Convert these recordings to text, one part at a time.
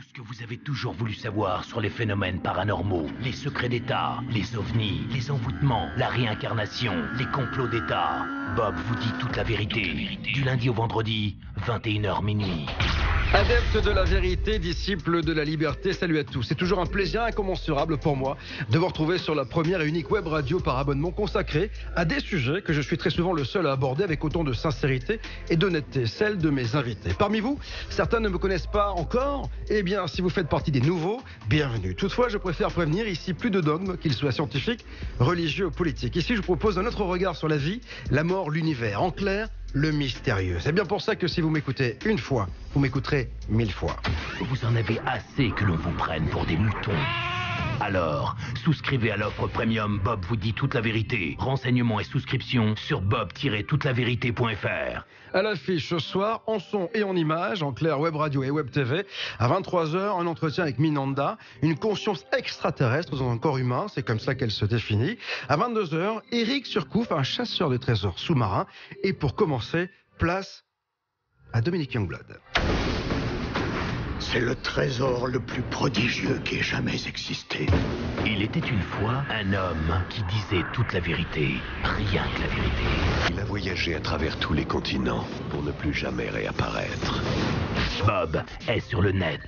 Tout ce que vous avez toujours voulu savoir sur les phénomènes paranormaux, les secrets d'État, les ovnis, les envoûtements, la réincarnation, les complots d'État. Bob vous dit toute la vérité. Du lundi au vendredi, 21h minuit. Adepte de la vérité, disciple de la liberté, salut à tous. C'est toujours un plaisir incommensurable pour moi de vous retrouver sur la première et unique web radio par abonnement consacrée à des sujets que je suis très souvent le seul à aborder avec autant de sincérité et d'honnêteté, celle de mes invités. Parmi vous, certains ne me connaissent pas encore. Eh bien, si vous faites partie des nouveaux, bienvenue. Toutefois, je préfère prévenir ici plus de dogmes, qu'ils soient scientifiques, religieux ou politiques. Ici, je vous propose un autre regard sur la vie, la mort, l'univers. En clair, le mystérieux. C'est bien pour ça que si vous m'écoutez une fois, vous m'écouterez 1000 fois. Vous en avez assez que l'on vous prenne pour des moutons. Alors, souscrivez à l'offre premium Bob vous dit toute la vérité. Renseignements et souscriptions sur bob-toutvérité.fr. À l'affiche ce soir, en son et en images, en clair web radio et web TV. À 23h, un entretien avec Minanda, une conscience extraterrestre dans un corps humain, c'est comme ça qu'elle se définit. À 22h, Eric Surcouf, un chasseur de trésors sous-marin. Et pour commencer, place à Dominique Youngblood. C'est le trésor le plus prodigieux qui ait jamais existé. Il était une fois un homme qui disait toute la vérité, rien que la vérité. Il a voyagé à travers tous les continents pour ne plus jamais réapparaître. Bob est sur le net.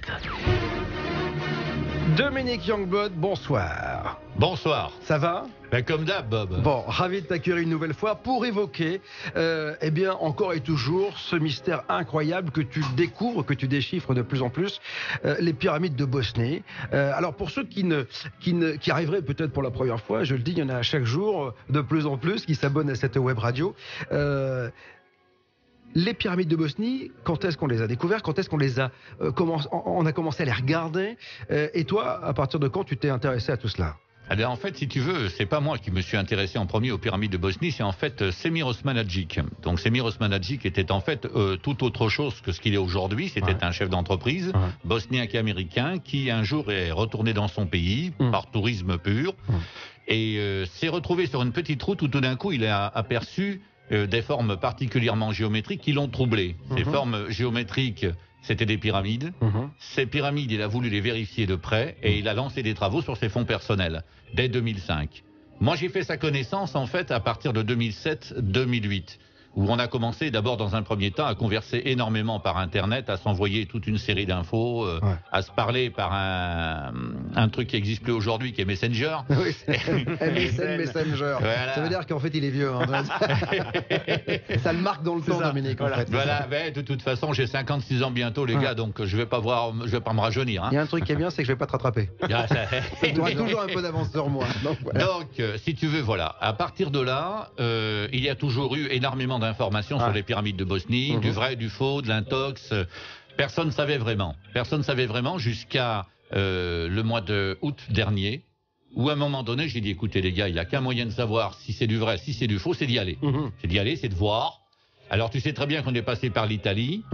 Dominique Youngblood, bonsoir. Bonsoir. Ça va ? Ben comme d'hab, Bob. Bon, ravi de t'accueillir une nouvelle fois pour évoquer, eh bien, encore et toujours, ce mystère incroyable que tu découvres, que tu déchiffres de plus en plus, les pyramides de Bosnie. Alors, pour ceux qui arriveraient peut-être pour la première fois, je le dis, il y en a chaque jour de plus en plus qui s'abonnent à cette web radio. Les pyramides de Bosnie, quand est-ce qu'on les a découvertes? Quand est-ce qu'on les a on a commencé à les regarder? Et toi, à partir de quand tu t'es intéressé à tout cela? Alors en fait, si tu veux, c'est pas moi qui me suis intéressé en premier aux pyramides de Bosnie, c'est en fait Semir Osmanagić. Donc Semir Osmanagić était en fait tout autre chose que ce qu'il est aujourd'hui. C'était un chef d'entreprise bosnien et américain qui un jour est retourné dans son pays par tourisme pur et s'est retrouvé sur une petite route où tout d'un coup il a aperçu des formes particulièrement géométriques qui l'ont troublé. Ces formes géométriques, c'était des pyramides. Ces pyramides, il a voulu les vérifier de près et il a lancé des travaux sur ses fonds personnels dès 2005. Moi, j'ai fait sa connaissance en fait à partir de 2007-2008. Où on a commencé d'abord dans un premier temps à converser énormément par Internet, à s'envoyer toute une série d'infos, à se parler par un truc qui n'existe plus aujourd'hui, qui est Messenger. Oui, MSN Messenger. Voilà. Ça veut dire qu'en fait il est vieux. Hein. Ça le marque dans le temps, Dominique. Voilà, en fait. Voilà. Mais de toute façon, j'ai 56 ans bientôt, les gars, donc je vais pas me rajeunir. Hein. Il y a un truc qui est bien, c'est que je vais pas te rattraper. Tu auras toujours un peu d'avance sur moi. Donc, voilà. Si tu veux, voilà. À partir de là, il y a toujours eu énormément d'informations sur les pyramides de Bosnie, du vrai, du faux, de l'intox. Personne ne savait vraiment. Personne ne savait vraiment jusqu'à le mois d'août dernier, où à un moment donné, j'ai dit, écoutez les gars, il n'y a qu'un moyen de savoir si c'est du vrai, si c'est du faux, c'est d'y aller. C'est d'y aller, c'est de voir. Alors tu sais très bien qu'on est passé par l'Italie.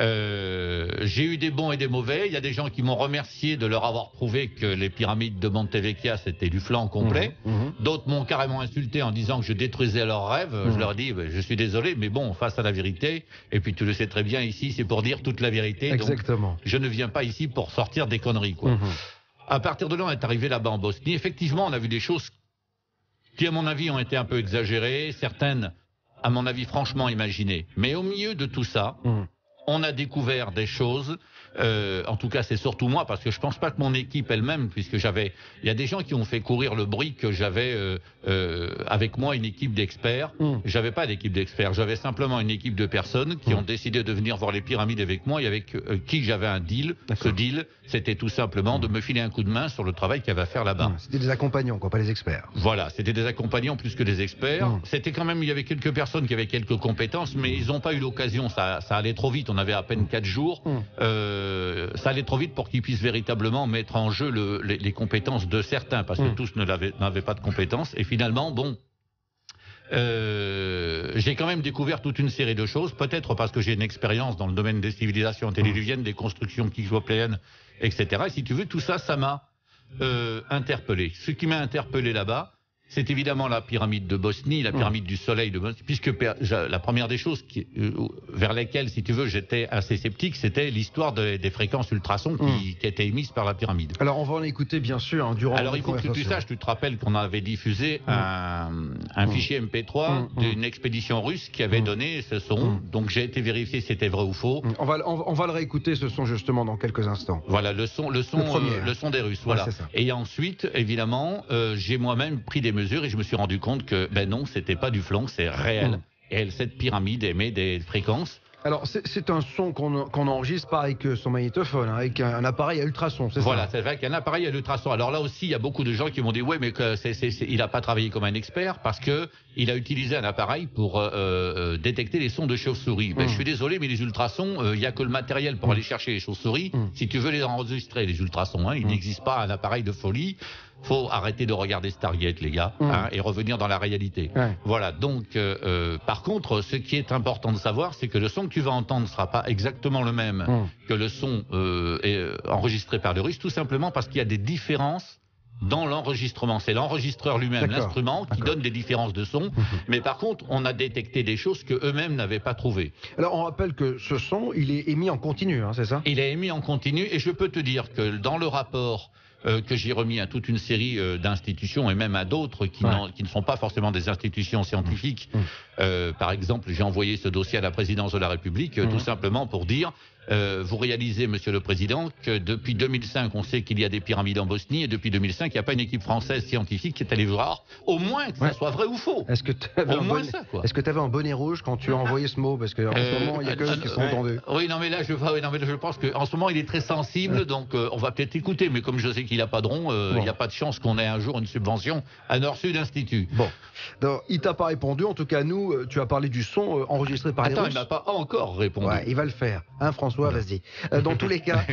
J'ai eu des bons et des mauvais. Il y a des gens qui m'ont remercié de leur avoir prouvé que les pyramides de Montevecchia c'était du flan complet. D'autres m'ont carrément insulté en disant que je détruisais leurs rêves. Je leur dis, je suis désolé, mais bon, face à la vérité. Et puis tu le sais très bien ici, c'est pour dire toute la vérité. Exactement. Donc, je ne viens pas ici pour sortir des conneries, quoi. À partir de là, on est arrivé là-bas en Bosnie. Effectivement, on a vu des choses qui, à mon avis, ont été un peu exagérées. Certaines, à mon avis, franchement imaginé. Mais au milieu de tout ça, on a découvert des choses. En tout cas, c'est surtout moi, parce que je pense pas que mon équipe elle-même, puisque il y a des gens qui ont fait courir le bruit que j'avais avec moi une équipe d'experts. J'avais pas d'équipe d'experts, j'avais simplement une équipe de personnes qui ont décidé de venir voir les pyramides avec moi et avec qui j'avais un deal. Ce deal, c'était tout simplement de me filer un coup de main sur le travail qu'il y avait à faire là-bas. C'était des accompagnants, quoi, pas des experts. Voilà, c'était des accompagnants plus que des experts. C'était quand même, il y avait quelques personnes qui avaient quelques compétences, mais ils n'ont pas eu l'occasion. Ça allait trop vite. On avait à peine 4 jours. Ça allait trop vite pour qu'ils puissent véritablement mettre en jeu les compétences de certains, parce que tous n'avaient pas de compétences. Et finalement, bon, j'ai quand même découvert toute une série de choses, peut-être parce que j'ai une expérience dans le domaine des civilisations antédiluviennes, des constructions kyclopéennes, etc. Et si tu veux, tout ça, ça m'a interpellé. Ce qui m'a interpellé là-bas, c'est évidemment la pyramide de Bosnie, la pyramide du soleil de Bosnie, puisque la première des choses vers lesquelles, si tu veux, j'étais assez sceptique, c'était l'histoire des fréquences ultrasons qui étaient émises par la pyramide. Alors on va en écouter bien sûr durant Alors il faut que tu saches, tu te rappelles qu'on avait diffusé un fichier MP3 d'une expédition russe qui avait donné ce son, donc j'ai été vérifier si c'était vrai ou faux. On va le réécouter ce son justement dans quelques instants. Voilà, le son des Russes, voilà. Et ensuite, évidemment, j'ai moi-même pris des mesures et je me suis rendu compte que, ben non, c'était pas du flanc, c'est réel. Et cette pyramide émet des fréquences. Alors, c'est un son qu'on enregistre pas avec son magnétophone, hein, avec un appareil à ultrasons, c'est ça? Voilà, c'est vrai qu'un appareil à ultrasons. Alors là aussi, il y a beaucoup de gens qui m'ont dit, ouais, mais il n'a pas travaillé comme un expert parce que il a utilisé un appareil pour détecter les sons de chauves-souris. Ben, je suis désolé, mais les ultrasons, il n'y a que le matériel pour aller chercher les chauves-souris. Si tu veux les enregistrer, les ultrasons, hein, il n'existe pas un appareil de folie. Faut arrêter de regarder Stargate, les gars, hein, et revenir dans la réalité. Voilà, donc, par contre, ce qui est important de savoir, c'est que le son que tu vas entendre ne sera pas exactement le même que le son enregistré par les Russes, tout simplement parce qu'il y a des différences dans l'enregistrement. C'est l'enregistreur lui-même, l'instrument, qui donne des différences de son. Mais par contre, on a détecté des choses que eux-mêmes n'avaient pas trouvées. Alors, on rappelle que ce son, il est émis en continu, hein, c'est ça? Il est émis en continu, et je peux te dire que dans le rapport que j'ai remis à toute une série d'institutions et même à d'autres qui ne sont pas forcément des institutions scientifiques. Par exemple, j'ai envoyé ce dossier à la présidence de la République tout simplement pour dire vous réalisez, Monsieur le Président, que depuis 2005, on sait qu'il y a des pyramides en Bosnie et depuis 2005, il n'y a pas une équipe française scientifique qui est allée voir au moins que ça soit vrai ou faux. Est-ce que tu avais un bonnet rouge quand tu as envoyé ce mot? Parce qu'en ce moment, il y a que eux qui sont entendus. Oui, non, mais là, je pense qu'en ce moment, il est très sensible, donc on va peut-être écouter. Mais comme je sais qu'il n'a pas de rond, il n'y a pas de chance qu'on ait un jour une subvention à Nord-Sud Institut. Bon, donc, il t'a pas répondu. En tout cas, nous, tu as parlé du son enregistré par les Russes. Attends, il m'a pas encore répondu. Ouais, il va le faire, hein, François, vas-y. Dans tous les cas,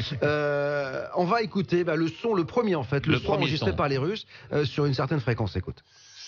on va écouter le son, le premier en fait, le son enregistré par les Russes sur une certaine fréquence. Écoute.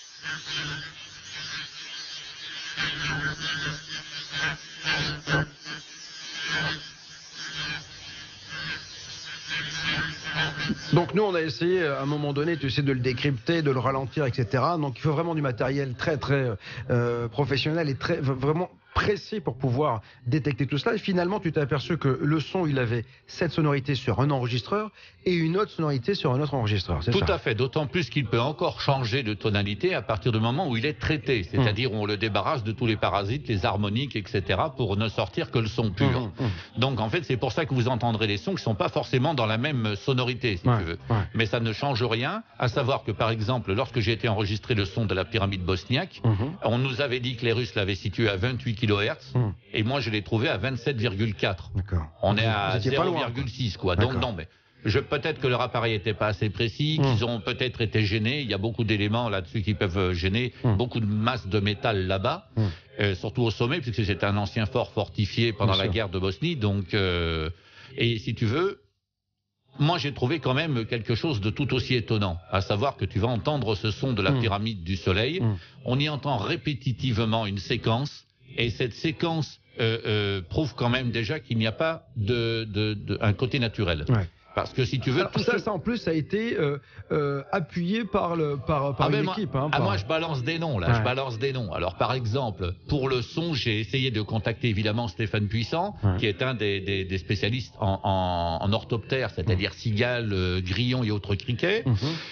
Donc nous on a essayé à un moment donné, tu sais, de le décrypter, de le ralentir, etc. Donc il faut vraiment du matériel très professionnel et vraiment précis pour pouvoir détecter tout cela. Et finalement, tu t'es aperçu que le son, il avait cette sonorité sur un enregistreur et une autre sonorité sur un autre enregistreur. Tout à fait, d'autant plus qu'il peut encore changer de tonalité à partir du moment où il est traité, c'est-à-dire où on le débarrasse de tous les parasites, les harmoniques, etc., pour ne sortir que le son pur. Donc en fait, c'est pour ça que vous entendrez des sons qui ne sont pas forcément dans la même sonorité, si tu veux. Mais ça ne change rien, à savoir que par exemple, lorsque j'ai été enregistré le son de la pyramide bosniaque, on nous avait dit que les Russes l'avaient situé à 28 kHz, et moi je l'ai trouvé à 27,4. On est à 0,6, quoi. Donc non, mais peut-être que leur appareil n'était pas assez précis, qu'ils ont peut-être été gênés. Il y a beaucoup d'éléments là-dessus qui peuvent gêner, beaucoup de masse de métal là-bas, surtout au sommet, puisque c'est un ancien fort fortifié pendant la guerre de Bosnie. Donc, et si tu veux, moi j'ai trouvé quand même quelque chose de tout aussi étonnant, à savoir que tu vas entendre ce son de la pyramide du Soleil. On y entend répétitivement une séquence, et cette séquence prouve quand même déjà qu'il n'y a pas un côté naturel. Parce que si tu veux... Ça en plus, ça a été appuyé par une équipe. Moi, je balance des noms, là. Je balance des noms. Alors, par exemple, pour le son, j'ai essayé de contacter évidemment Stéphane Puissant, qui est un des spécialistes en orthoptère, c'est-à-dire cigales, grillons et autres criquets.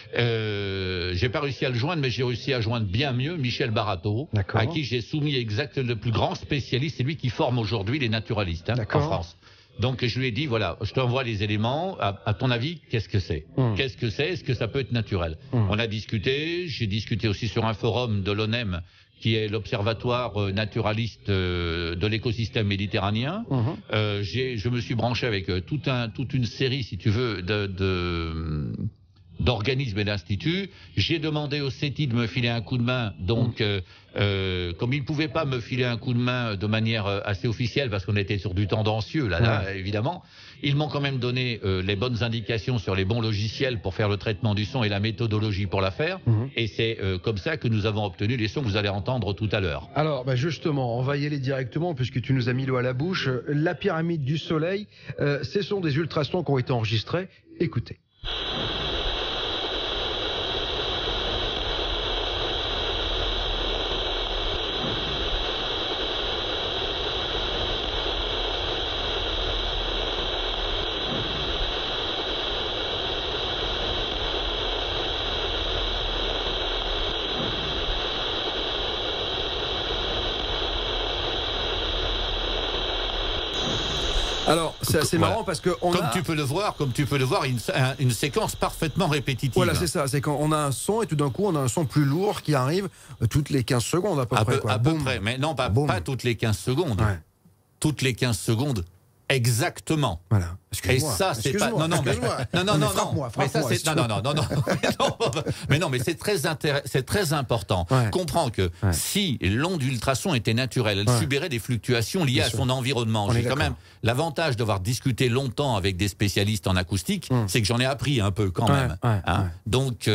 J'ai pas réussi à le joindre, mais j'ai réussi à joindre bien mieux Michel Barato, à qui j'ai soumis le plus grand spécialiste. C'est lui qui forme aujourd'hui les naturalistes en France. Donc je lui ai dit, voilà, je t'envoie les éléments, à ton avis, qu'est-ce que c'est? Qu'est-ce que c'est? Est-ce que ça peut être naturel? On a discuté, j'ai discuté aussi sur un forum de l'ONEM, qui est l'observatoire naturaliste de l'écosystème méditerranéen. Je me suis branché avec toute une série, si tu veux, d'organismes et d'instituts. J'ai demandé au CETI de me filer un coup de main, donc comme ils ne pouvaient pas me filer un coup de main de manière assez officielle, parce qu'on était sur du tendancieux, là, évidemment, ils m'ont quand même donné les bonnes indications sur les bons logiciels pour faire le traitement du son et la méthodologie pour la faire, et c'est comme ça que nous avons obtenu les sons que vous allez entendre tout à l'heure. Alors, justement, on va y aller directement, puisque tu nous as mis l'eau à la bouche. La pyramide du Soleil, ce sont des ultrasons qui ont été enregistrés. Écoutez. Alors, c'est assez marrant parce que comme tu peux le voir, une séquence parfaitement répétitive. Voilà, c'est ça. C'est quand on a un son et tout d'un coup, on a un son plus lourd qui arrive toutes les 15 secondes à peu près. À peu près. Mais non, pas toutes les 15 secondes. Ouais. Toutes les 15 secondes. Exactement. Voilà. Et ça, c'est pas. Non. Mais c'est très important. Ouais. Comprends que si l'onde ultrason était naturelle, elle subirait des fluctuations liées à son environnement. J'ai quand même l'avantage d'avoir discuté longtemps avec des spécialistes en acoustique, c'est que j'en ai appris un peu quand même. Donc,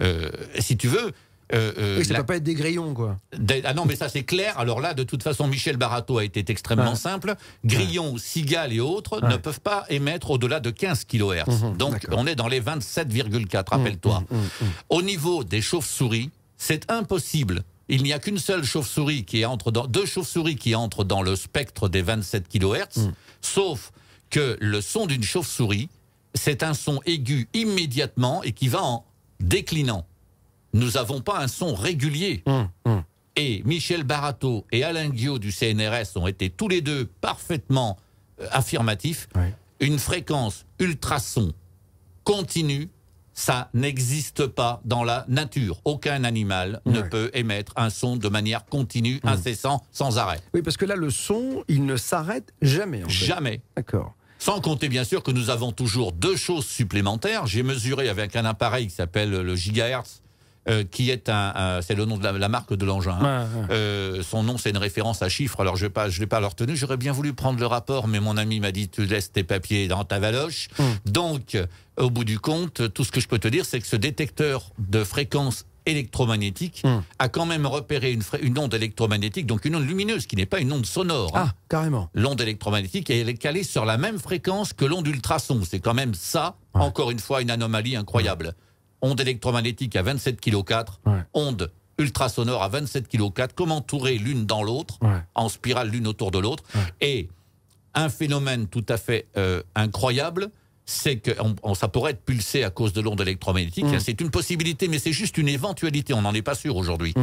si tu veux. Oui, ça ne peut pas être des grillons, quoi. Ah non, mais ça c'est clair. Alors là, de toute façon, Michel Barato a été extrêmement simple. Grillons, cigales et autres ne peuvent pas émettre au-delà de 15 kHz. Donc on est dans les 27,4, rappelle-toi. Au niveau des chauves-souris, c'est impossible. Il n'y a qu'une seule chauve-souris deux chauves-souris qui entrent dans le spectre des 27 kHz, sauf que le son d'une chauve-souris, c'est un son aigu immédiatement et qui va en déclinant. Nous n'avons pas un son régulier. Et Michel Barato et Alain Guiot du CNRS ont été tous les deux parfaitement affirmatifs. Une fréquence ultrason continue, ça n'existe pas dans la nature. Aucun animal ne peut émettre un son de manière continue, incessant, sans arrêt. Oui, parce que là, le son, il ne s'arrête jamais. Jamais. D'accord. Sans compter bien sûr que nous avons toujours deux choses supplémentaires. J'ai mesuré avec un appareil qui s'appelle le gigahertz, qui est c'est le nom de la marque de l'engin. Son nom, c'est une référence à chiffres. Alors je l'ai pas retenu. J'aurais bien voulu prendre le rapport, mais mon ami m'a dit tu laisses tes papiers dans ta valoche. Donc, au bout du compte, tout ce que je peux te dire, c'est que ce détecteur de fréquence électromagnétique a quand même repéré une onde électromagnétique, donc une onde lumineuse qui n'est pas une onde sonore. Ah, carrément. L'onde électromagnétique, elle est calée sur la même fréquence que l'onde ultrason. C'est quand même ça, encore une fois, une anomalie incroyable. Onde électromagnétique à 27 kV, onde ultrasonore à 27 kV, comme entourées l'une dans l'autre, en spirale l'une autour de l'autre. Et un phénomène tout à fait incroyable, c'est que ça pourrait être pulsé à cause de l'onde électromagnétique. C'est une possibilité, mais c'est juste une éventualité. On n'en est pas sûr aujourd'hui.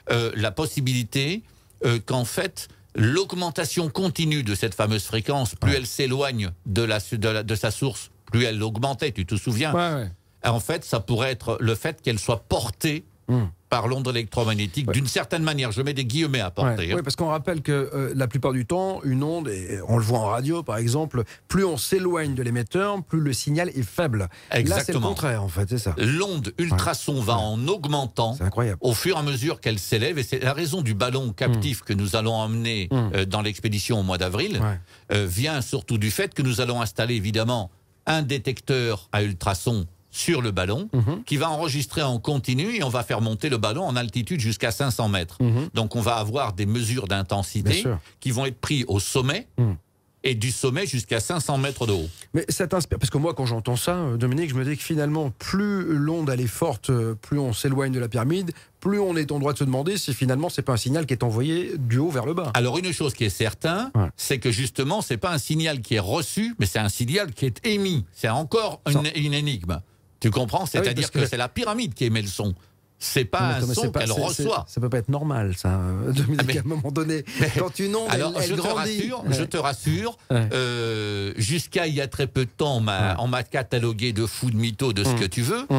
La possibilité qu'en fait, l'augmentation continue de cette fameuse fréquence, plus elle s'éloigne de sa source, plus elle l'augmentait, tu te souviens En fait, ça pourrait être le fait qu'elle soit portée par l'onde électromagnétique d'une certaine manière. Je mets des guillemets à porter. Oui, parce qu'on rappelle que la plupart du temps, une onde, et on le voit en radio par exemple, plus on s'éloigne de l'émetteur, plus le signal est faible. Exactement. Là, c'est le contraire en fait, c'est ça. L'onde ultrason va en augmentant au fur et à mesure qu'elle s'élève, et c'est la raison du ballon captif que nous allons emmener dans l'expédition au mois d'avril, vient surtout du fait que nous allons installer évidemment un détecteur à ultrasons sur le ballon, qui va enregistrer en continu, et on va faire monter le ballon en altitude jusqu'à 500 mètres. Donc on va avoir des mesures d'intensité qui vont être prises au sommet, et du sommet jusqu'à 500 mètres de haut. Mais ça t'inspire, parce que moi quand j'entends ça, Dominique, je me dis que finalement, plus l'onde elle est forte, plus on s'éloigne de la pyramide, plus on est en droit de se demander si finalement c'est pas un signal qui est envoyé du haut vers le bas. Alors une chose qui est certaine, c'est que justement c'est pas un signal qui est reçu, mais c'est un signal qui est émis. C'est encore une énigme. Tu comprends? C'est-à-dire que c'est la pyramide qui émet le son. C'est pas un son qu'elle reçoit. Ça peut pas être normal, ça, Dominique, à un moment donné. Quand une onde, elle grandit. Je te rassure, jusqu'à il y a très peu de temps, on m'a catalogué de fou, de mytho, de ce que tu veux.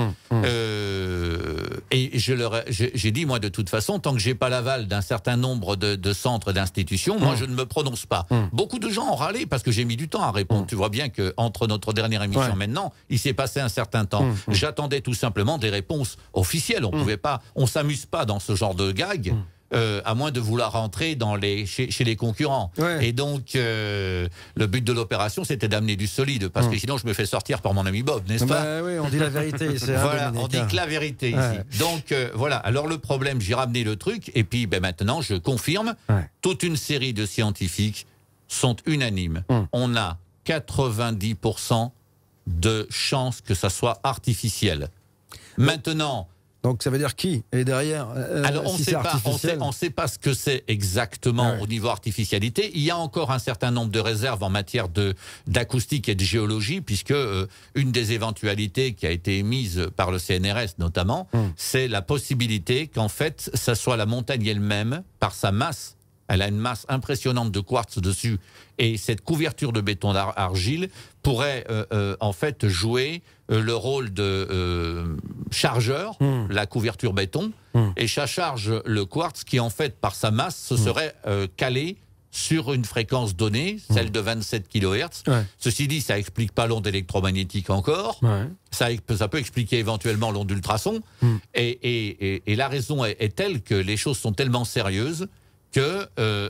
Et j'ai dit, moi, de toute façon, tant que j'ai pas l'aval d'un certain nombre de centres, d'institutions, moi, je ne me prononce pas. Beaucoup de gens ont râlé parce que j'ai mis du temps à répondre. Tu vois bien qu'entre notre dernière émission maintenant, il s'est passé un certain temps. J'attendais tout simplement des réponses officielles. On s'amuse pas dans ce genre de gag, à moins de vouloir rentrer chez les concurrents. Et donc, le but de l'opération, c'était d'amener du solide, parce que sinon, je me fais sortir par mon ami Bob, n'est-ce pas? Oui, on dit la vérité. Voilà, on dit que la vérité ici. Donc, voilà. Alors, le problème, j'ai ramené le truc, et puis maintenant, je confirme, toute une série de scientifiques sont unanimes. On a 90% de chances que ça soit artificiel. Maintenant... Donc ça veut dire qui est derrière Alors on ne sait pas ce que c'est exactement au niveau artificialité. Il y a encore un certain nombre de réserves en matière d'acoustique et de géologie, puisque une des éventualités qui a été émise par le CNRS notamment, c'est la possibilité qu'en fait ça soit la montagne elle-même, par sa masse elle a une masse impressionnante de quartz dessus, et cette couverture de béton d'argile pourrait en fait jouer le rôle de chargeur, la couverture béton, et ça charge le quartz qui en fait par sa masse se serait calé sur une fréquence donnée, celle de 27 kHz. Ouais. Ceci dit, ça explique pas l'onde électromagnétique encore. Ouais. Ça peut expliquer éventuellement l'onde d'ultrasons. Et la raison est telle que les choses sont tellement sérieuses que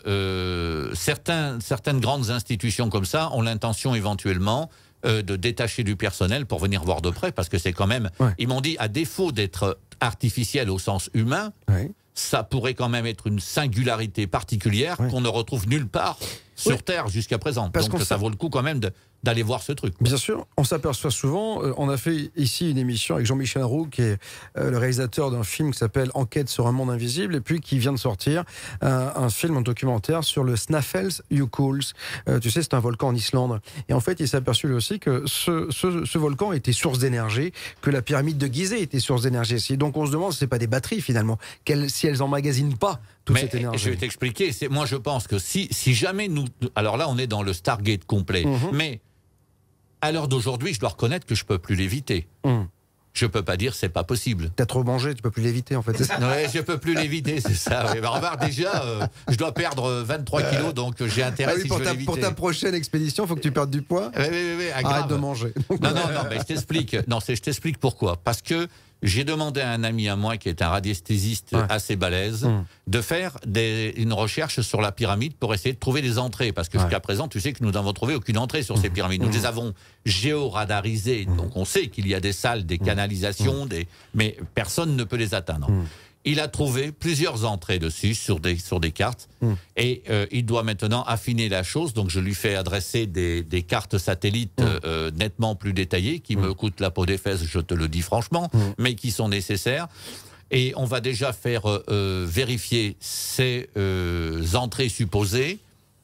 certaines grandes institutions comme ça ont l'intention éventuellement de détacher du personnel pour venir voir de près, parce que c'est quand même... Ouais. Ils m'ont dit, à défaut d'être artificiel au sens humain, ça pourrait quand même être une singularité particulière qu'on ne retrouve nulle part sur Terre jusqu'à présent. Donc ça vaut le coup quand même d'aller voir ce truc. Bien sûr, on s'aperçoit souvent, on a fait ici une émission avec Jean-Michel Roux, qui est le réalisateur d'un film qui s'appelle Enquête sur un monde invisible, et puis qui vient de sortir un film, un documentaire sur le Snæfellsjökull. Tu sais, c'est un volcan en Islande. Et en fait, il s'est aperçu lui aussi que ce volcan était source d'énergie, que la pyramide de Gizeh était source d'énergie aussi. Donc on se demande si ce n'est pas des batteries finalement, si elles n'emmagasinent pas toute cette énergie. Je vais t'expliquer, moi je pense que si jamais nous... Alors là, on est dans le Stargate complet, mais... à l'heure d'aujourd'hui, je dois reconnaître que je ne peux plus l'éviter. Je ne peux pas dire c'est pas possible. Tu as trop mangé, tu ne peux plus l'éviter en fait. Oui, je ne peux plus l'éviter, c'est ça. Oui. Remarque, déjà, je dois perdre 23 kilos, donc j'ai intérêt si je veux l'éviter. Pour ta prochaine expédition, il faut que tu perdes du poids. Oui, arrête de manger. Non, mais je t'explique. Je t'explique pourquoi. Parce que j'ai demandé à un ami à moi qui est un radiesthésiste assez balèze de faire une recherche sur la pyramide pour essayer de trouver des entrées. Parce que jusqu'à présent, tu sais que nous n'avons trouvé aucune entrée sur ces pyramides. Nous les avons géoradarisées. Donc on sait qu'il y a des salles, des canalisations, mais personne ne peut les atteindre. Il a trouvé plusieurs entrées dessus sur des cartes et il doit maintenant affiner la chose. Donc je lui fais adresser des cartes satellites nettement plus détaillées qui me coûtent la peau des fesses, je te le dis franchement, mais qui sont nécessaires. Et on va déjà faire vérifier ces entrées supposées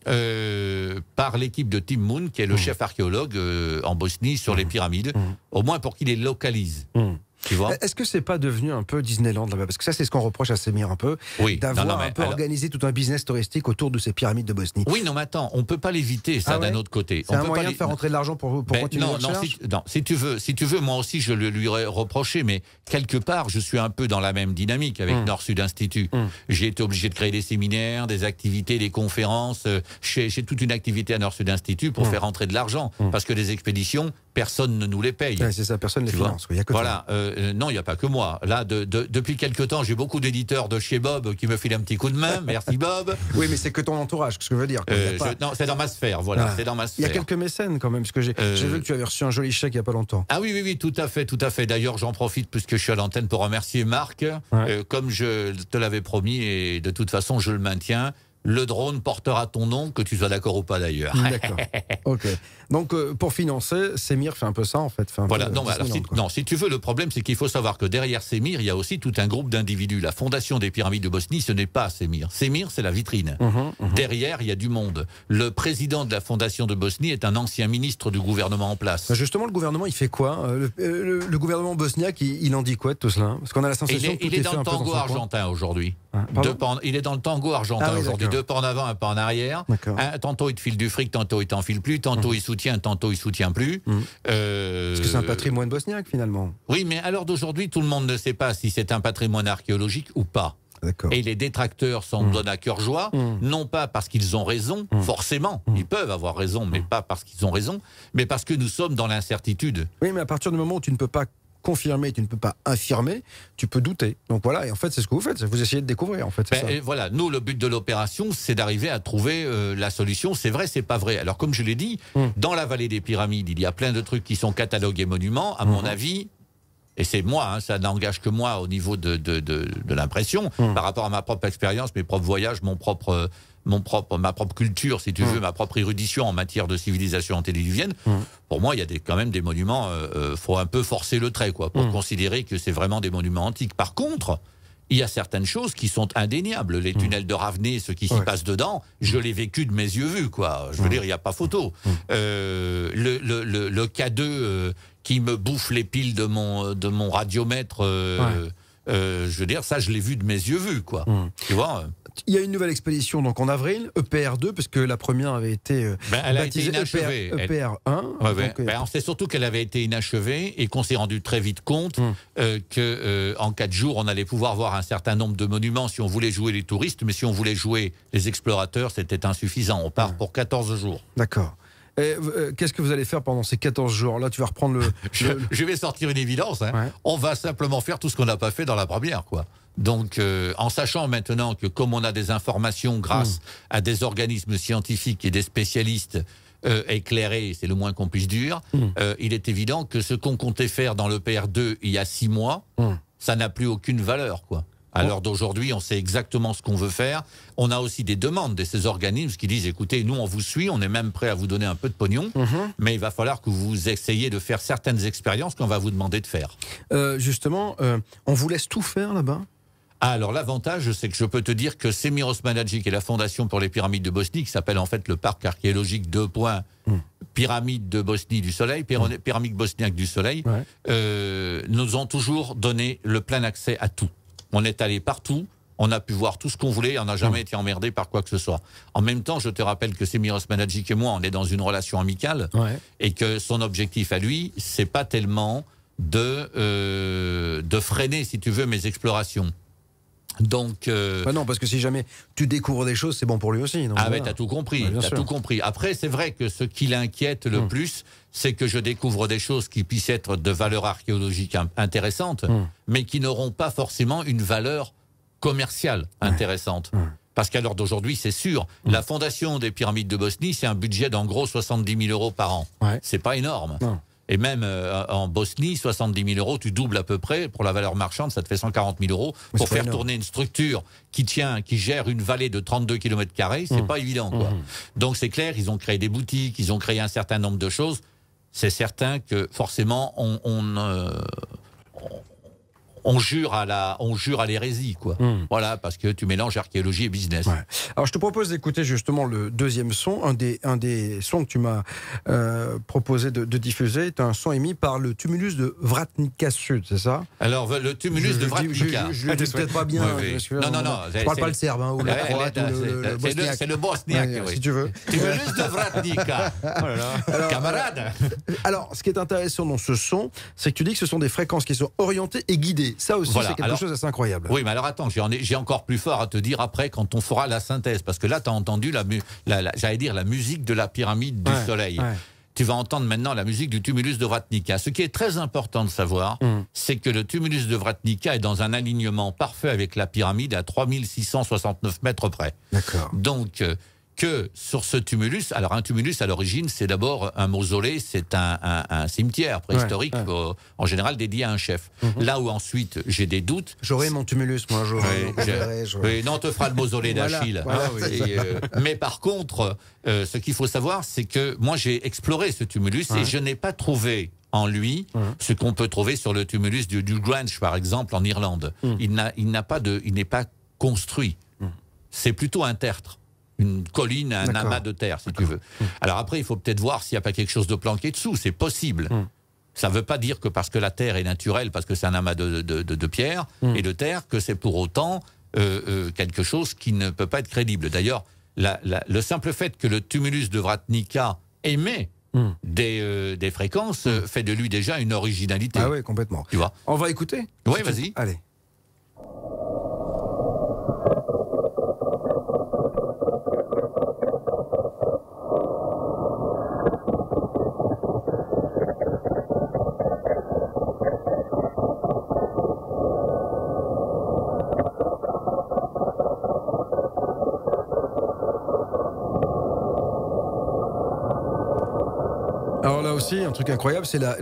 par l'équipe de Tim Moon, qui est le chef archéologue en Bosnie sur les pyramides, au moins pour qu'il les localise. Est-ce que c'est pas devenu un peu Disneyland là-bas? Parce que ça, c'est ce qu'on reproche à Semir un peu, d'avoir un peu organisé tout un business touristique autour de ces pyramides de Bosnie. Oui, non, mais attends, on peut pas l'éviter, ça, d'un autre côté. C'est un moyen de faire rentrer de l'argent pour continuer la recherche? Non, si tu veux, moi aussi, je le lui aurais reproché, mais quelque part, je suis un peu dans la même dynamique avec Nord-Sud Institut. J'ai été obligé de créer des séminaires, des activités, des conférences. J'ai toute une activité à Nord-Sud Institut pour faire rentrer de l'argent, parce que les expéditions, personne ne nous les paye. Ouais, c'est ça, personne ne les finance. Il y a que voilà. Non, il n'y a pas que moi. Là, depuis quelque temps, j'ai beaucoup d'éditeurs de chez Bob qui me filent un petit coup de main. Merci Bob. Oui, mais c'est que ton entourage, ce que je veux dire. Non, c'est dans ma sphère, voilà. C'est dans ma sphère. Il y a quelques mécènes quand même, parce que j'ai vu que tu avais reçu un joli chèque il n'y a pas longtemps. Ah oui, tout à fait. D'ailleurs, j'en profite puisque je suis à l'antenne pour remercier Marc, comme je te l'avais promis, et de toute façon, je le maintiens. Le drone portera ton nom, que tu sois d'accord ou pas d'ailleurs. D'accord. Ok. Donc pour financer, Semir fait un peu ça en fait. Voilà. Si tu veux, le problème c'est qu'il faut savoir que derrière Semir, il y a aussi tout un groupe d'individus. La fondation des pyramides de Bosnie, ce n'est pas Semir. Semir, c'est la vitrine. Derrière, il y a du monde. Le président de la fondation de Bosnie est un ancien ministre du gouvernement en place. Justement, le gouvernement, il fait quoi? Le gouvernement bosniaque, il en dit quoi de tout cela? Parce qu'on a la sensation que tout est dans le tango argentin aujourd'hui. Il est dans le tango argentin aujourd'hui. 2 pas en avant, 1 pas en arrière. Tantôt il te file du fric, tantôt il t'en file plus, tantôt il soutient, tantôt il soutient plus. Parce que c'est un patrimoine bosniaque finalement. Oui, mais à l'heure d'aujourd'hui, tout le monde ne sait pas si c'est un patrimoine archéologique ou pas. Et les détracteurs s'en donnent à cœur joie, non pas parce qu'ils ont raison, forcément, ils peuvent avoir raison, mais pas parce qu'ils ont raison, mais parce que nous sommes dans l'incertitude. Oui, mais à partir du moment où tu ne peux pas confirmer, tu ne peux pas infirmer, tu peux douter. Donc voilà, et en fait, c'est ce que vous faites, vous essayez de découvrir, en fait. Et voilà, nous, le but de l'opération, c'est d'arriver à trouver la solution. C'est vrai, c'est pas vrai. Alors, comme je l'ai dit, dans la vallée des pyramides, il y a plein de trucs qui sont catalogues et monuments. À mon avis, et c'est moi, ça n'engage que moi au niveau de l'impression, par rapport à ma propre expérience, mes propres voyages, ma propre culture, si tu veux, ma propre érudition en matière de civilisation antédiluvienne. Pour moi, il y a quand même des monuments, faut un peu forcer le trait, pour considérer que c'est vraiment des monuments antiques. Par contre, il y a certaines choses qui sont indéniables. Les tunnels de Ravenay, ce qui s'y passe dedans, je l'ai vécu de mes yeux vus, Je veux dire, il n'y a pas photo. Le K2 qui me bouffe les piles de mon radiomètre je veux dire, ça, je l'ai vu de mes yeux vus, quoi. Tu vois Il y a une nouvelle expédition donc en avril, EPR2, parce que la première avait été elle a baptisée été inachevée. EPR1. C'est surtout qu'elle avait été inachevée et qu'on s'est rendu très vite compte qu'en 4 jours, on allait pouvoir voir un certain nombre de monuments si on voulait jouer les touristes, mais si on voulait jouer les explorateurs, c'était insuffisant. On part pour 14 jours. D'accord. Qu'est-ce que vous allez faire pendant ces 14 jours? Là, tu vas reprendre Je vais sortir une évidence. On va simplement faire tout ce qu'on n'a pas fait dans la première, quoi. Donc, en sachant maintenant que comme on a des informations grâce à des organismes scientifiques et des spécialistes éclairés, c'est le moins qu'on puisse dire, il est évident que ce qu'on comptait faire dans le PR2 il y a 6 mois, ça n'a plus aucune valeur, quoi. À l'heure d'aujourd'hui, on sait exactement ce qu'on veut faire. On a aussi des demandes de ces organismes qui disent, écoutez, nous, on vous suit, on est même prêt à vous donner un peu de pognon, mais il va falloir que vous essayiez de faire certaines expériences qu'on va vous demander de faire. Justement, on vous laisse tout faire là-bas? Alors l'avantage, c'est que je peux te dire que Semir Osmanagić et la Fondation pour les pyramides de Bosnie, qui s'appelle en fait le parc archéologique Pyramide de Bosnie du Soleil, pyramide bosniaque du Soleil, nous ont toujours donné le plein accès à tout. On est allé partout, on a pu voir tout ce qu'on voulait, on n'a jamais été emmerdé par quoi que ce soit. En même temps, je te rappelle que Semir Osmanagić et moi, on est dans une relation amicale, et que son objectif à lui, c'est pas tellement de freiner, si tu veux, mes explorations. Donc, non, parce que si jamais tu découvres des choses, c'est bon pour lui aussi. Donc, t'as tout compris. Tout compris. Après, c'est vrai que ce qui l'inquiète le plus, c'est que je découvre des choses qui puissent être de valeur archéologique intéressante, mais qui n'auront pas forcément une valeur commerciale intéressante. Parce qu'à l'heure d'aujourd'hui, c'est sûr, la fondation des pyramides de Bosnie, c'est un budget d'en gros 70 000 euros par an. C'est pas énorme. Et même en Bosnie, 70 000 euros, tu doubles à peu près. Pour la valeur marchande, ça te fait 140 000 euros. Pour faire tourner une structure qui gère une vallée de 32 km², c'est pas évident, quoi. Donc c'est clair, ils ont créé des boutiques, ils ont créé un certain nombre de choses. C'est certain que forcément, on jure à l'hérésie, quoi. Voilà, parce que tu mélanges archéologie et business. Alors, je te propose d'écouter justement le deuxième son, un des sons que tu m'as proposé de diffuser, est un son émis par le tumulus de Vratnica Sud, c'est ça? Alors, le tumulus de Vratnica. Je le dis peut-être pas bien. Non. Je parle pas le serbe, ou le croate, ou le bosniaque. C'est le bosniaque, si tu veux. Tumulus de Vratnica. Camarade. Alors, ce qui est intéressant dans ce son, c'est que tu dis que ce sont des fréquences qui sont orientées et guidées. Ça aussi, c'est quelque chose d'assez incroyable. Oui, mais alors attends, j'ai encore plus fort à te dire après quand on fera la synthèse. Parce que là, tu as entendu j'allais dire la musique de la pyramide du Soleil. Tu vas entendre maintenant la musique du tumulus de Vratnica. Ce qui est très important de savoir, c'est que le tumulus de Vratnica est dans un alignement parfait avec la pyramide à 3669 mètres près. D'accord. Donc, que sur ce tumulus, alors un tumulus à l'origine c'est d'abord un mausolée, c'est un cimetière préhistorique en général dédié à un chef. Là où ensuite j'ai des doutes. J'aurai mon tumulus, moi, non, on te fera le mausolée d'Achille. Mais par contre, ce qu'il faut savoir, c'est que moi j'ai exploré ce tumulus et je n'ai pas trouvé en lui ce qu'on peut trouver sur le tumulus du Grange par exemple en Irlande. Il n'est pas construit. C'est plutôt un tertre. Une colline, un amas de terre, si tu veux. Alors après, il faut peut-être voir s'il n'y a pas quelque chose de planqué dessous. C'est possible. Ça ne veut pas dire que parce que la terre est naturelle, parce que c'est un amas de pierres et de terre, que c'est pour autant quelque chose qui ne peut pas être crédible. D'ailleurs, le simple fait que le tumulus de Vratnica émet des fréquences fait de lui déjà une originalité. Ah oui, complètement. Tu vois ? On va écouter ? Oui, vas-y. Allez. Alors là aussi, un truc incroyable, c'est la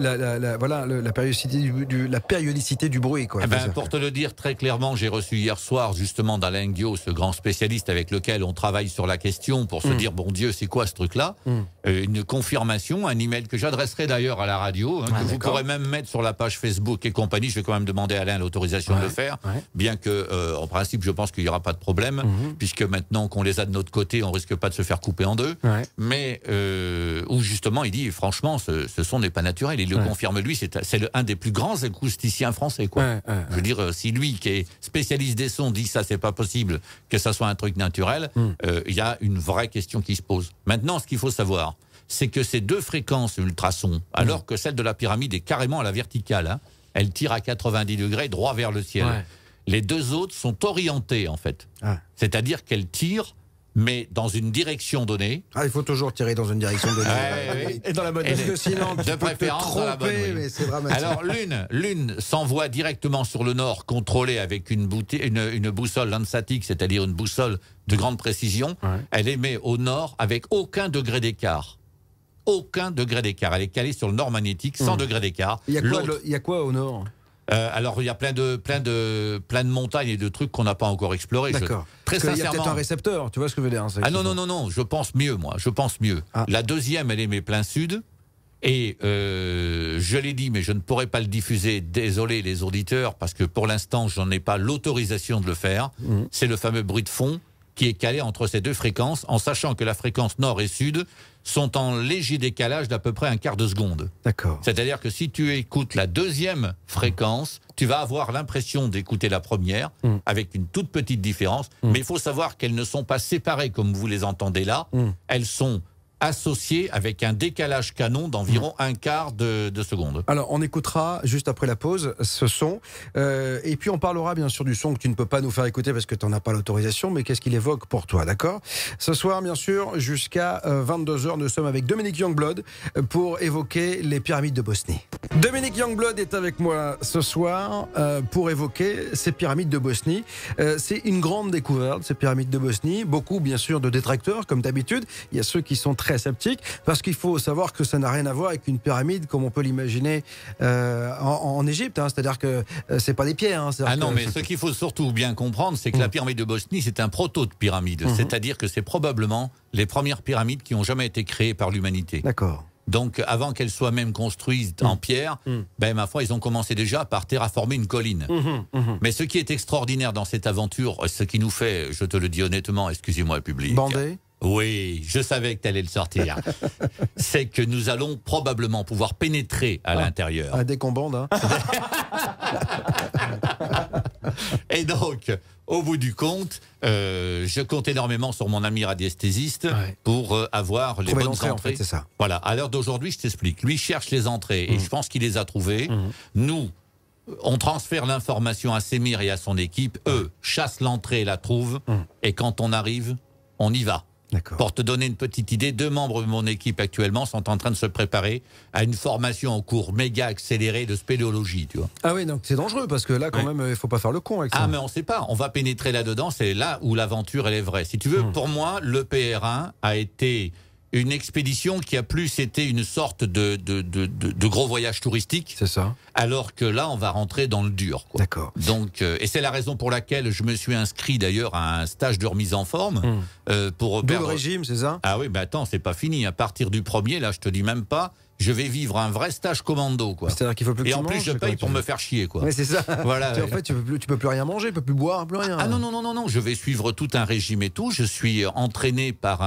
périodicité du bruit, quoi. Pour te le dire très clairement, j'ai reçu hier soir justement d'Alain Guiot, ce grand spécialiste avec lequel on travaille sur la question pour se dire, bon Dieu, c'est quoi ce truc-là une confirmation, un email que j'adresserai d'ailleurs à la radio, que vous pourrez même mettre sur la page Facebook et compagnie. Je vais quand même demander à Alain l'autorisation de le faire, bien que, en principe, je pense qu'il n'y aura pas de problème, puisque maintenant qu'on les a de notre côté, on risque pas de se faire couper en deux. Mais où justement, il dit, franchement, ce son n'est pas naturel. Il le confirme lui, c'est un des plus grands acousticiens français, quoi. Je veux dire, si lui, qui est spécialiste des sons, dit ça, c'est pas possible que ça soit un truc naturel, il y a une vraie question qui se pose. Maintenant, ce qu'il faut savoir, c'est que ces deux fréquences ultrasons, alors que celle de la pyramide est carrément à la verticale, hein, elle tire à 90 degrés droit vers le ciel. Les deux autres sont orientées, en fait. C'est-à-dire qu'elles tirent, mais dans une direction donnée. Il faut toujours tirer dans une direction donnée. Et dans la bonne Parce que sinon, tu peux te tromper, mais c'est dramatique. Alors, l'une s'envoie directement sur le nord, contrôlée avec une boussole Landsat, c'est-à-dire une boussole de grande précision. Elle émet au nord avec aucun degré d'écart. Aucun degré d'écart. Elle est calée sur le nord magnétique, 100 degrés d'écart. Il y a quoi au nord? Alors, il y a plein de montagnes et de trucs qu'on n'a pas encore explorés. D'accord. Très sincèrement. Il y a peut-être un récepteur, tu vois ce que je veux dire, hein, non, je pense mieux, moi. Je pense mieux. La deuxième, elle émet plein sud. Et je l'ai dit, mais je ne pourrais pas le diffuser. Désolé les auditeurs, parce que pour l'instant, je n'en ai pas l'autorisation de le faire. C'est le fameux bruit de fond qui est calé entre ces deux fréquences, en sachant que la fréquence nord et sud sont en léger décalage d'à peu près un quart de seconde. D'accord. C'est-à-dire que si tu écoutes la deuxième fréquence, tu vas avoir l'impression d'écouter la première, avec une toute petite différence, mais il faut savoir qu'elles ne sont pas séparées comme vous les entendez là, elles sont associées avec un décalage canon d'environ un quart de seconde. Alors, on écoutera juste après la pause ce son, et puis on parlera bien sûr du son que tu ne peux pas nous faire écouter parce que tu n'en as pas l'autorisation, mais qu'est-ce qu'il évoque pour toi, d'accord? Ce soir, bien sûr, jusqu'à 22h, nous sommes avec Dominique Youngblood pour évoquer les pyramides de Bosnie. Dominique Youngblood est avec moi ce soir pour évoquer ces pyramides de Bosnie. C'est une grande découverte, ces pyramides de Bosnie. Beaucoup, bien sûr, de détracteurs, comme d'habitude. Il y a ceux qui sont très sceptiques, parce qu'il faut savoir que ça n'a rien à voir avec une pyramide comme on peut l'imaginer en Égypte. Hein. C'est-à-dire que c'est pas des pierres. Hein. Mais ce qu'il faut surtout bien comprendre, c'est que la pyramide de Bosnie, c'est un proto de pyramide. C'est-à-dire que c'est probablement les premières pyramides qui ont jamais été créées par l'humanité. D'accord. Donc, avant qu'elles soient même construites en pierre, ma foi, ils ont commencé déjà par terraformer une colline. Mais ce qui est extraordinaire dans cette aventure, ce qui nous fait, je te le dis honnêtement, excusez-moi, public. Bandé. Oui, je savais que tu allais le sortir. C'est que nous allons probablement pouvoir pénétrer à l'intérieur. Dès qu'on bande, hein. Et donc, au bout du compte, je compte énormément sur mon ami radiesthésiste pour avoir les bonnes entrées. En fait, c'est ça. Voilà, à l'heure d'aujourd'hui, je t'explique. Lui cherche les entrées et je pense qu'il les a trouvées. Nous, on transfère l'information à Semir et à son équipe. Eux chassent l'entrée et la trouvent. Et quand on arrive, on y va. Pour te donner une petite idée, 2 membres de mon équipe actuellement sont en train de se préparer à une formation en cours méga accélérée de spéléologie, tu vois. Ah oui, donc c'est dangereux parce que là, quand même, il ne faut pas faire le con avec ça. Mais on ne sait pas. On va pénétrer là-dedans. C'est là où l'aventure, elle est vraie. Si tu veux, pour moi, le PR1 a été une expédition qui a plus été une sorte de gros voyage touristique. C'est ça. Alors que là, on va rentrer dans le dur. Quoi. D'accord. Donc, et c'est la raison pour laquelle je me suis inscrit d'ailleurs à un stage de remise en forme. Pour le régime, c'est ça? Ah oui, mais attends, c'est pas fini. À partir du 1er, là, je te dis même pas, je vais vivre un vrai stage commando, quoi. C'est-à-dire qu'il faut plus que et tu en plus, manges, je paye pour me faire chier, quoi. Mais c'est ça. Voilà. En fait, tu peux plus rien manger, tu peux plus boire, plus rien. Ah non, je vais suivre tout un régime et tout. Je suis entraîné par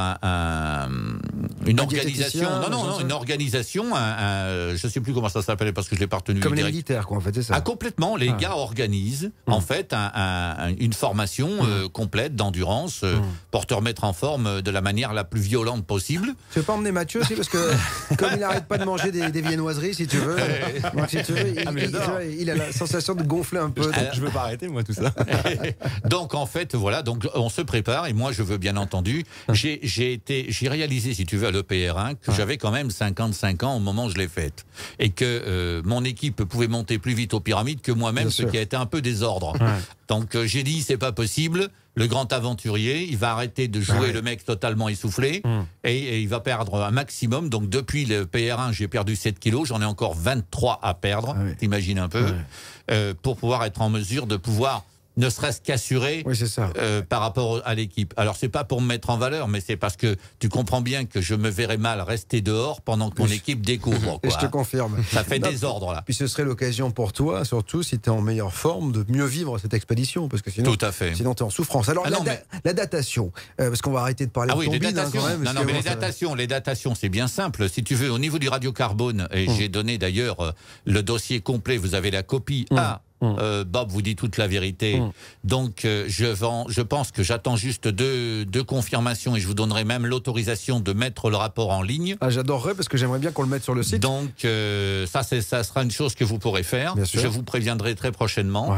une organisation. Une organisation. Je sais plus comment ça s'appelle parce que je l'ai pas retenu. Comme les militaires, quoi, en fait, c'est ça. Complètement. Les gars organisent en fait une formation complète d'endurance pour te remettre en forme de la manière la plus violente possible. Tu veux pas emmener Mathieu aussi parce que comme il n'arrête pas de manger des viennoiseries, si tu veux. Donc, si tu veux, il a la sensation de gonfler un peu. Donc, je veux pas arrêter, moi, tout ça. Donc, en fait, voilà, donc on se prépare et moi, je veux bien entendu. J'ai réalisé, si tu veux, à l'EPR1 que j'avais quand même 55 ans au moment où je l'ai faite et que mon équipe pouvait monter plus vite aux pyramides que moi-même, ce qui a été un peu désordre. Donc, j'ai dit, c'est pas possible. Le grand aventurier, il va arrêter de jouer le mec totalement essoufflé et il va perdre un maximum. Donc depuis le PR1, j'ai perdu 7 kilos, j'en ai encore 23 à perdre, t'imagines un peu, pour pouvoir être en mesure de pouvoir ne serait-ce qu'assuré par rapport à l'équipe. Alors, c'est pas pour me mettre en valeur, mais c'est parce que tu comprends bien que je me verrais mal rester dehors pendant que mon équipe découvre. Et je te confirme. Ça fait désordre, là. Puis ce serait l'occasion pour toi, surtout si tu es en meilleure forme, de mieux vivre cette expédition, parce que sinon, tout à fait. Sinon tu es en souffrance. Alors, la datation, parce qu'on va arrêter de parler de ton bide, quand même. Non, mais les datations, c'est bien simple. Si tu veux, au niveau du radiocarbone, et j'ai donné d'ailleurs le dossier complet, vous avez la copie A. Bob vous dit toute la vérité. Donc, je pense que j'attends juste deux confirmations et je vous donnerai même l'autorisation de mettre le rapport en ligne. Ah, j'adorerais parce que j'aimerais bien qu'on le mette sur le site. Donc, ça sera une chose que vous pourrez faire. Je vous préviendrai très prochainement.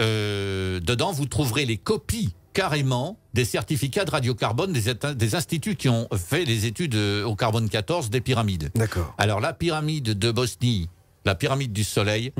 Dedans, vous trouverez les copies carrément des certificats de radiocarbone des instituts qui ont fait les études au carbone 14 des pyramides. D'accord. Alors, la pyramide de Bosnie, la pyramide du Soleil,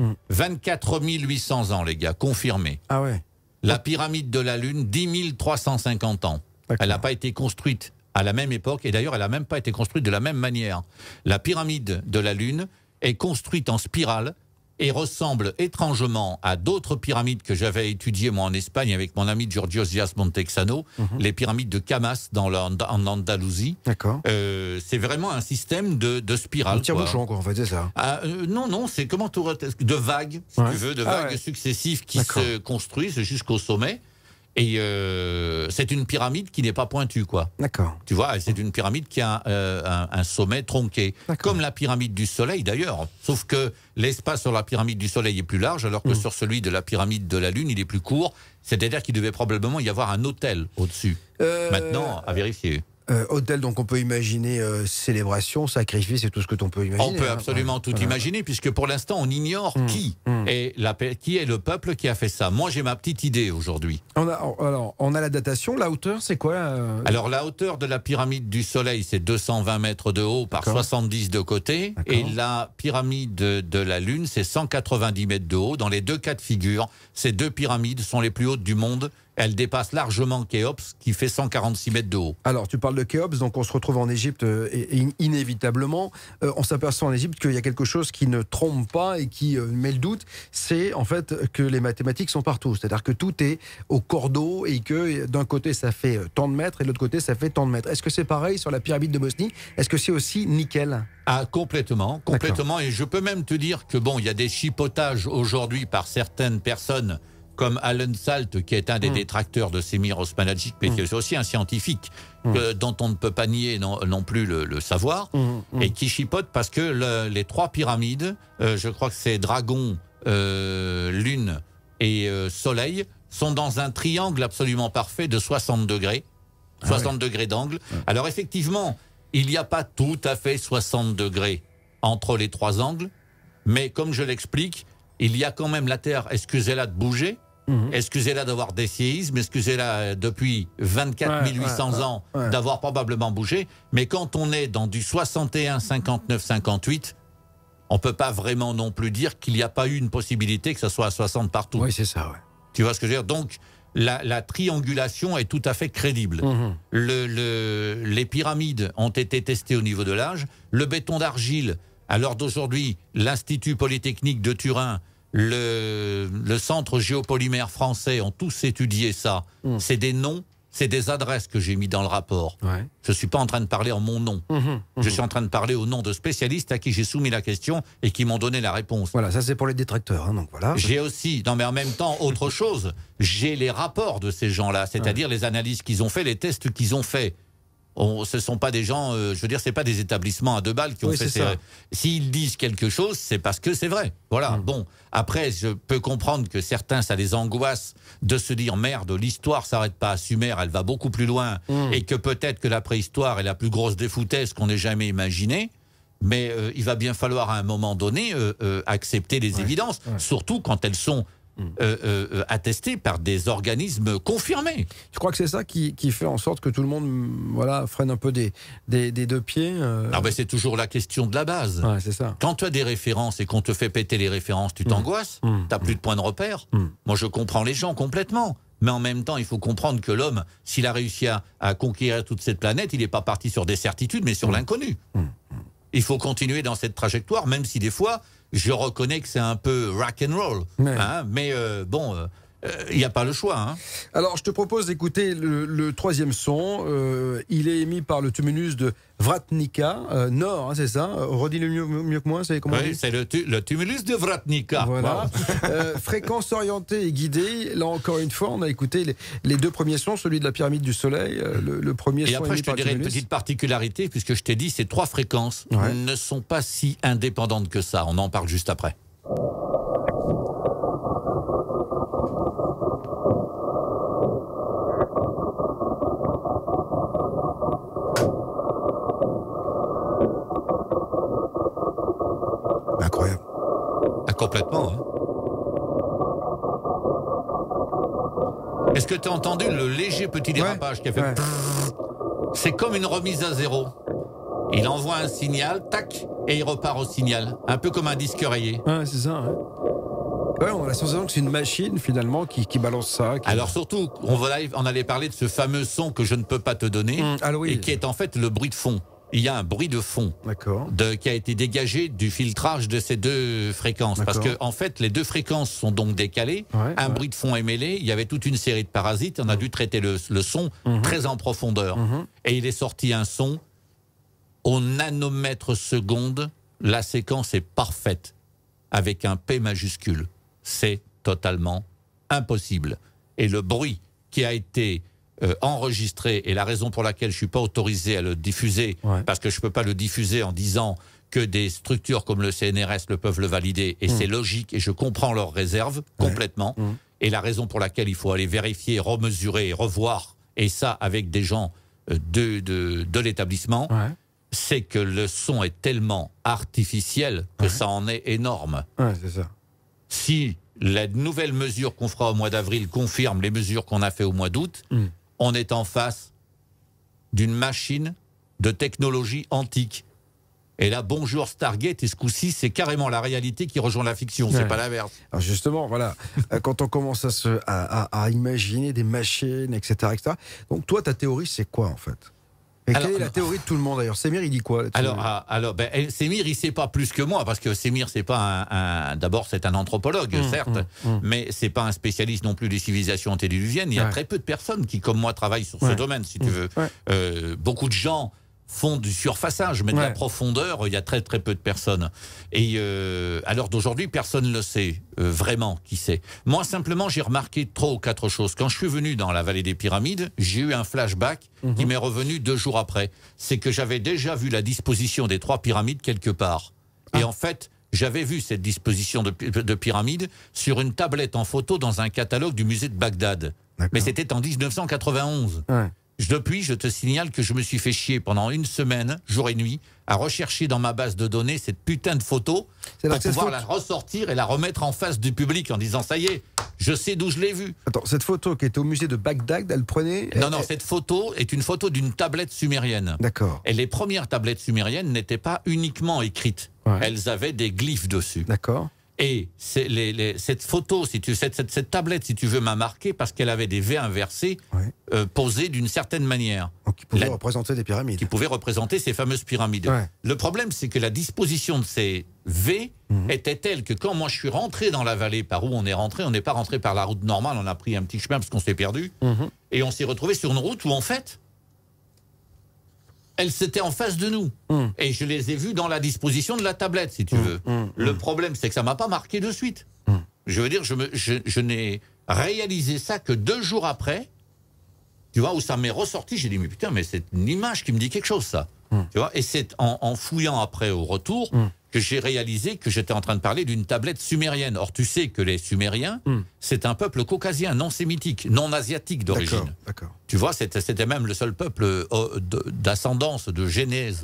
24 800 ans, les gars, confirmé. Ah ouais. La pyramide de la Lune, 10 350 ans. Elle n'a pas été construite à la même époque, et d'ailleurs, elle n'a même pas été construite de la même manière. La pyramide de la Lune est construite en spirale et ressemble étrangement à d'autres pyramides que j'avais étudiées, moi, en Espagne, avec mon ami Giorgio Dias Montexano, les pyramides de Camas, en Andalousie. D'accord. C'est vraiment un système de spirale. Un tire-bouchon, quoi, en fait, c'est ça. Non, c'est de vagues, si tu veux, de vagues successives qui se construisent jusqu'au sommet. Et c'est une pyramide qui n'est pas pointue, quoi. D'accord. Tu vois, c'est une pyramide qui a un sommet tronqué, comme la pyramide du Soleil d'ailleurs. Sauf que l'espace sur la pyramide du Soleil est plus large, alors que sur celui de la pyramide de la Lune, il est plus court. C'est-à-dire qu'il devait probablement y avoir un autel au-dessus. Maintenant, à vérifier. Hôtel, donc on peut imaginer célébration, sacrifice et tout ce que l'on peut imaginer. On peut absolument tout imaginer, puisque pour l'instant on ignore qui est le peuple qui a fait ça. Moi j'ai ma petite idée aujourd'hui. On a la datation, la hauteur c'est quoi Alors la hauteur de la pyramide du Soleil c'est 220 mètres de haut par 70 de côté, et la pyramide de la Lune c'est 190 mètres de haut. Dans les deux cas de figure, ces deux pyramides sont les plus hautes du monde. Elle dépasse largement Khéops, qui fait 146 mètres de haut. Alors, tu parles de Khéops, donc on se retrouve en Égypte inévitablement. On s'aperçoit en Égypte qu'il y a quelque chose qui ne trompe pas et qui met le doute. C'est en fait que les mathématiques sont partout. C'est-à-dire que tout est au cordeau et que d'un côté ça fait tant de mètres et de l'autre côté ça fait tant de mètres. Est-ce que c'est pareil sur la pyramide de Bosnie? Est-ce que c'est aussi nickel? Ah, complètement. Et je peux même te dire que bon, il y a des chipotages aujourd'hui par certaines personnes, comme Alan Salt, qui est un des détracteurs de Semir Osmanagic, mais qui est aussi un scientifique dont on ne peut pas nier non plus le savoir, et qui chipote parce que les trois pyramides, je crois que c'est Dragon, Lune et Soleil, sont dans un triangle absolument parfait de 60 degrés, 60 degrés d'angle. Alors effectivement, il n'y a pas tout à fait 60 degrés entre les trois angles, mais comme je l'explique, il y a quand même la Terre, excusez-la de bouger, excusez-la d'avoir des séismes, excusez-la depuis 24 800 ans d'avoir probablement bougé, mais quand on est dans du 61, 59, 58, on ne peut pas vraiment non plus dire qu'il n'y a pas eu une possibilité que ce soit à 60 partout. Oui, c'est ça, Tu vois ce que je veux dire? Donc, la triangulation est tout à fait crédible. Les pyramides ont été testées au niveau de l'âge. Le béton d'argile, à l'heure d'aujourd'hui, l'Institut Polytechnique de Turin, le Centre Géopolymère français ont tous étudié ça. C'est des noms, c'est des adresses que j'ai mis dans le rapport. Je ne suis pas en train de parler en mon nom. Je suis en train de parler au nom de spécialistes à qui j'ai soumis la question et qui m'ont donné la réponse. Voilà, ça c'est pour les détracteurs. Donc voilà. J'ai aussi, mais en même temps, autre chose, j'ai les rapports de ces gens-là, c'est-à-dire les analyses qu'ils ont fait, les tests qu'ils ont fait. Ce ne sont pas des gens, je veux dire, c'est pas des établissements à deux balles qui ont fait ces... S'ils disent quelque chose, c'est parce que c'est vrai. Voilà. Bon, après, je peux comprendre que certains, ça les angoisse de se dire merde, l'histoire s'arrête pas à Sumer, elle va beaucoup plus loin, et que peut-être que la préhistoire est la plus grosse des foutaises qu'on ait jamais imaginée. Mais il va bien falloir à un moment donné accepter les évidences, surtout quand elles sont attesté par des organismes confirmés. Je crois que c'est ça qui fait en sorte que tout le monde freine un peu des deux pieds. C'est toujours la question de la base. C'est ça. Quand tu as des références et qu'on te fait péter les références, tu t'angoisses, tu n'as plus de point de repère. Moi, je comprends les gens complètement. Mais en même temps, il faut comprendre que l'homme, s'il a réussi à conquérir toute cette planète, il n'est pas parti sur des certitudes, mais sur l'inconnu. Il faut continuer dans cette trajectoire, même si des fois, je reconnais que c'est un peu rock and roll. Mais il n'y a pas le choix. Hein. Alors, je te propose d'écouter le troisième son. Il est émis par le tumulus de Vratnica, nord, hein, c'est ça. Redis-le mieux que moi, c'est comment on Oui, dit c'est le tumulus de Vratnica. Voilà. Fréquence orientée et guidée. Là, encore une fois, on a écouté les deux premiers sons, celui de la pyramide du Soleil, le premier Et son après, émis je te par le dirais une tumulus. petite particularité, puisque je t'ai dit, ces 3 fréquences ne sont pas si indépendantes que ça. On en parle juste après. Incroyable. Ah, complètement. Hein. Est-ce que tu as entendu le léger petit dérapage qui a fait... Ouais. C'est comme une remise à zéro. Il envoie un signal, tac, et il repart au signal. Un peu comme un disque rayé. Ouais, c'est ça. Ouais, on a la sensation que c'est une machine, finalement, qui balance ça. Alors surtout, on allait parler de ce fameux son que je ne peux pas te donner, et qui est en fait le bruit de fond. Il y a un bruit de fond qui a été dégagé du filtrage de ces 2 fréquences. Parce que en fait, les 2 fréquences sont donc décalées. Un bruit de fond est mêlé. Il y avait toute une série de parasites. On a dû traiter le son très en profondeur. Et il est sorti un son au nanomètre seconde. La séquence est parfaite avec un P majuscule. C'est totalement impossible. Et le bruit qui a été enregistré, et la raison pour laquelle je ne suis pas autorisé à le diffuser, parce que je ne peux pas le diffuser en disant que des structures comme le CNRS le peuvent le valider, et c'est logique, et je comprends leurs réserves complètement, et la raison pour laquelle il faut aller vérifier, remesurer, revoir, et ça avec des gens de l'établissement, c'est que le son est tellement artificiel que ça en est énorme. Ouais, c'est ça. Si la nouvelle mesure qu'on fera au mois d'avril confirme les mesures qu'on a fait au mois d'août, on est en face d'une machine de technologie antique. Et là, bonjour Stargate, et ce coup-ci, c'est carrément la réalité qui rejoint la fiction, c'est pas l'inverse. Alors justement, voilà, quand on commence à imaginer des machines, etc., etc. Donc toi, ta théorie, c'est quoi en fait ? Et quelle est la théorie de tout le monde d'ailleurs ? Semir, il dit quoi là-dessus ? Alors, Semir, il sait pas plus que moi, parce que Semir, c'est pas d'abord, c'est un anthropologue, certes, mais c'est pas un spécialiste non plus des civilisations antédiluviennes. Il y a très peu de personnes qui, comme moi, travaillent sur ce domaine, si tu veux. Beaucoup de gens font du surfaçage, mais de la profondeur, il y a très très peu de personnes. Et à l'heure d'aujourd'hui, personne ne le sait vraiment qui c'est. Moi, simplement, j'ai remarqué 3 ou 4 choses. Quand je suis venu dans la vallée des Pyramides, j'ai eu un flashback qui m'est revenu 2 jours après. C'est que j'avais déjà vu la disposition des 3 pyramides quelque part. Et en fait, j'avais vu cette disposition de pyramides sur une tablette en photo dans un catalogue du musée de Bagdad. Mais c'était en 1991. Depuis, je te signale que je me suis fait chier pendant 1 semaine, jour et nuit, à rechercher dans ma base de données cette putain de photo pour pouvoir la ressortir et la remettre en face du public en disant « ça y est, je sais d'où je l'ai vue ». Attends, cette photo qui était au musée de Bagdad, elle prenait... Non, cette photo est une photo d'une tablette sumérienne. D'accord. Et les premières tablettes sumériennes n'étaient pas uniquement écrites. Elles avaient des glyphes dessus. D'accord. Et cette photo, cette tablette, si tu veux, m'a marqué parce qu'elle avait des V inversés posés d'une certaine manière. Donc, qui pouvaient représenter des pyramides. Qui pouvaient représenter ces fameuses pyramides. Le problème, c'est que la disposition de ces V était telle que quand moi je suis rentré dans la vallée, par où on est rentré, on n'est pas rentré par la route normale, on a pris un petit chemin parce qu'on s'est perdu. Et on s'est retrouvé sur une route où, en fait, elles étaient en face de nous. Et je les ai vues dans la disposition de la tablette, si tu veux. Le problème, c'est que ça ne m'a pas marqué de suite. Je veux dire, je n'ai réalisé ça que 2 jours après, tu vois, où ça m'est ressorti. J'ai dit, mais putain, mais c'est une image qui me dit quelque chose, ça. Tu vois, et c'est en fouillant après au retour que j'ai réalisé que j'étais en train de parler d'une tablette sumérienne. Or, tu sais que les Sumériens, c'est un peuple caucasien, non sémitique, non asiatique d'origine. D'accord. Tu vois, c'était même le seul peuple d'ascendance, de genèse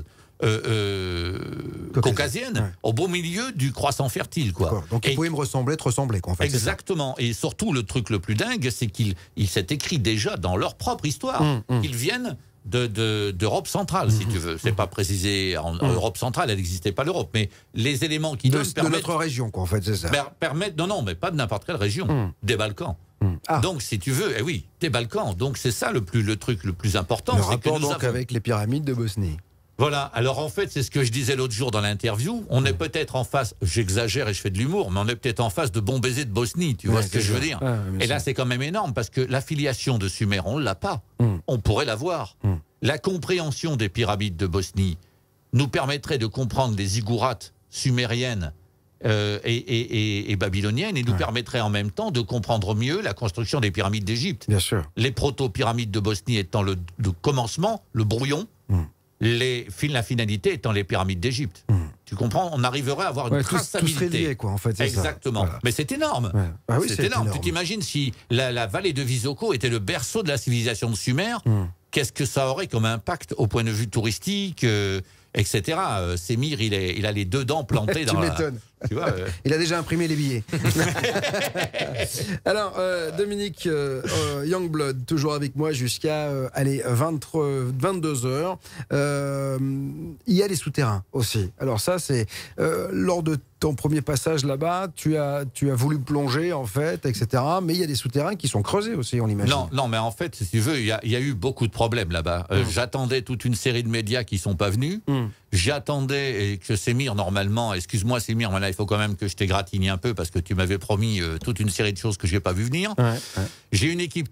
caucasienne, au beau milieu du croissant fertile, quoi. Donc il pouvait me ressembler, quoi, en fait. Exactement. Et surtout, le truc le plus dingue, c'est qu'il s'est écrit déjà dans leur propre histoire qu'ils viennent d'Europe centrale, si tu veux. C'est pas précisé en Europe centrale, elle n'existait pas l'Europe, mais les éléments qui donnent de notre région, quoi, en fait, c'est ça. Permettent, non, mais pas de n'importe quelle région, des Balkans. Donc, si tu veux, des Balkans. Donc, c'est ça le truc le plus important. Le rapport donc avec les pyramides de Bosnie. Voilà, alors en fait, c'est ce que je disais l'autre jour dans l'interview. On est peut-être en face, j'exagère et je fais de l'humour, mais on est peut-être en face de bons baisers de Bosnie, tu vois ce que je veux dire. Et là, c'est quand même énorme parce que l'affiliation de Sumer, on ne l'a pas. On pourrait l'avoir. La compréhension des pyramides de Bosnie nous permettrait de comprendre les ziggourats sumériennes et babyloniennes et nous permettrait en même temps de comprendre mieux la construction des pyramides d'Égypte. Bien sûr. Les proto-pyramides de Bosnie étant le commencement, le brouillon. La finalité étant les pyramides d'Égypte. Tu comprends? On arriverait à avoir une traçabilité. Tout serait lié, quoi, en fait. Exactement. Voilà. Mais c'est énorme. Ouais. Ah oui, c'est énorme. Tu t'imagines si la vallée de Visoko était le berceau de la civilisation de Sumer, qu'est-ce que ça aurait comme impact au point de vue touristique, etc. Semir, il a les 2 dents plantées dans la... Tu vois, il a déjà imprimé les billets. Alors, Dominique Youngblood, toujours avec moi jusqu'à 22h. Il y a les souterrains aussi. Alors ça, c'est lors de ton premier passage là-bas, tu as voulu plonger, en fait, etc. Mais il y a des souterrains qui sont creusés aussi, on imagine. Non, mais en fait, si tu veux, il y a eu beaucoup de problèmes là-bas. J'attendais toute une série de médias qui ne sont pas venus. J'attendais que Semir, normalement, excuse-moi Semir, mais là, il faut quand même que je t'égratigne un peu parce que tu m'avais promis toute une série de choses que je n'ai pas vu venir. J'ai une équipe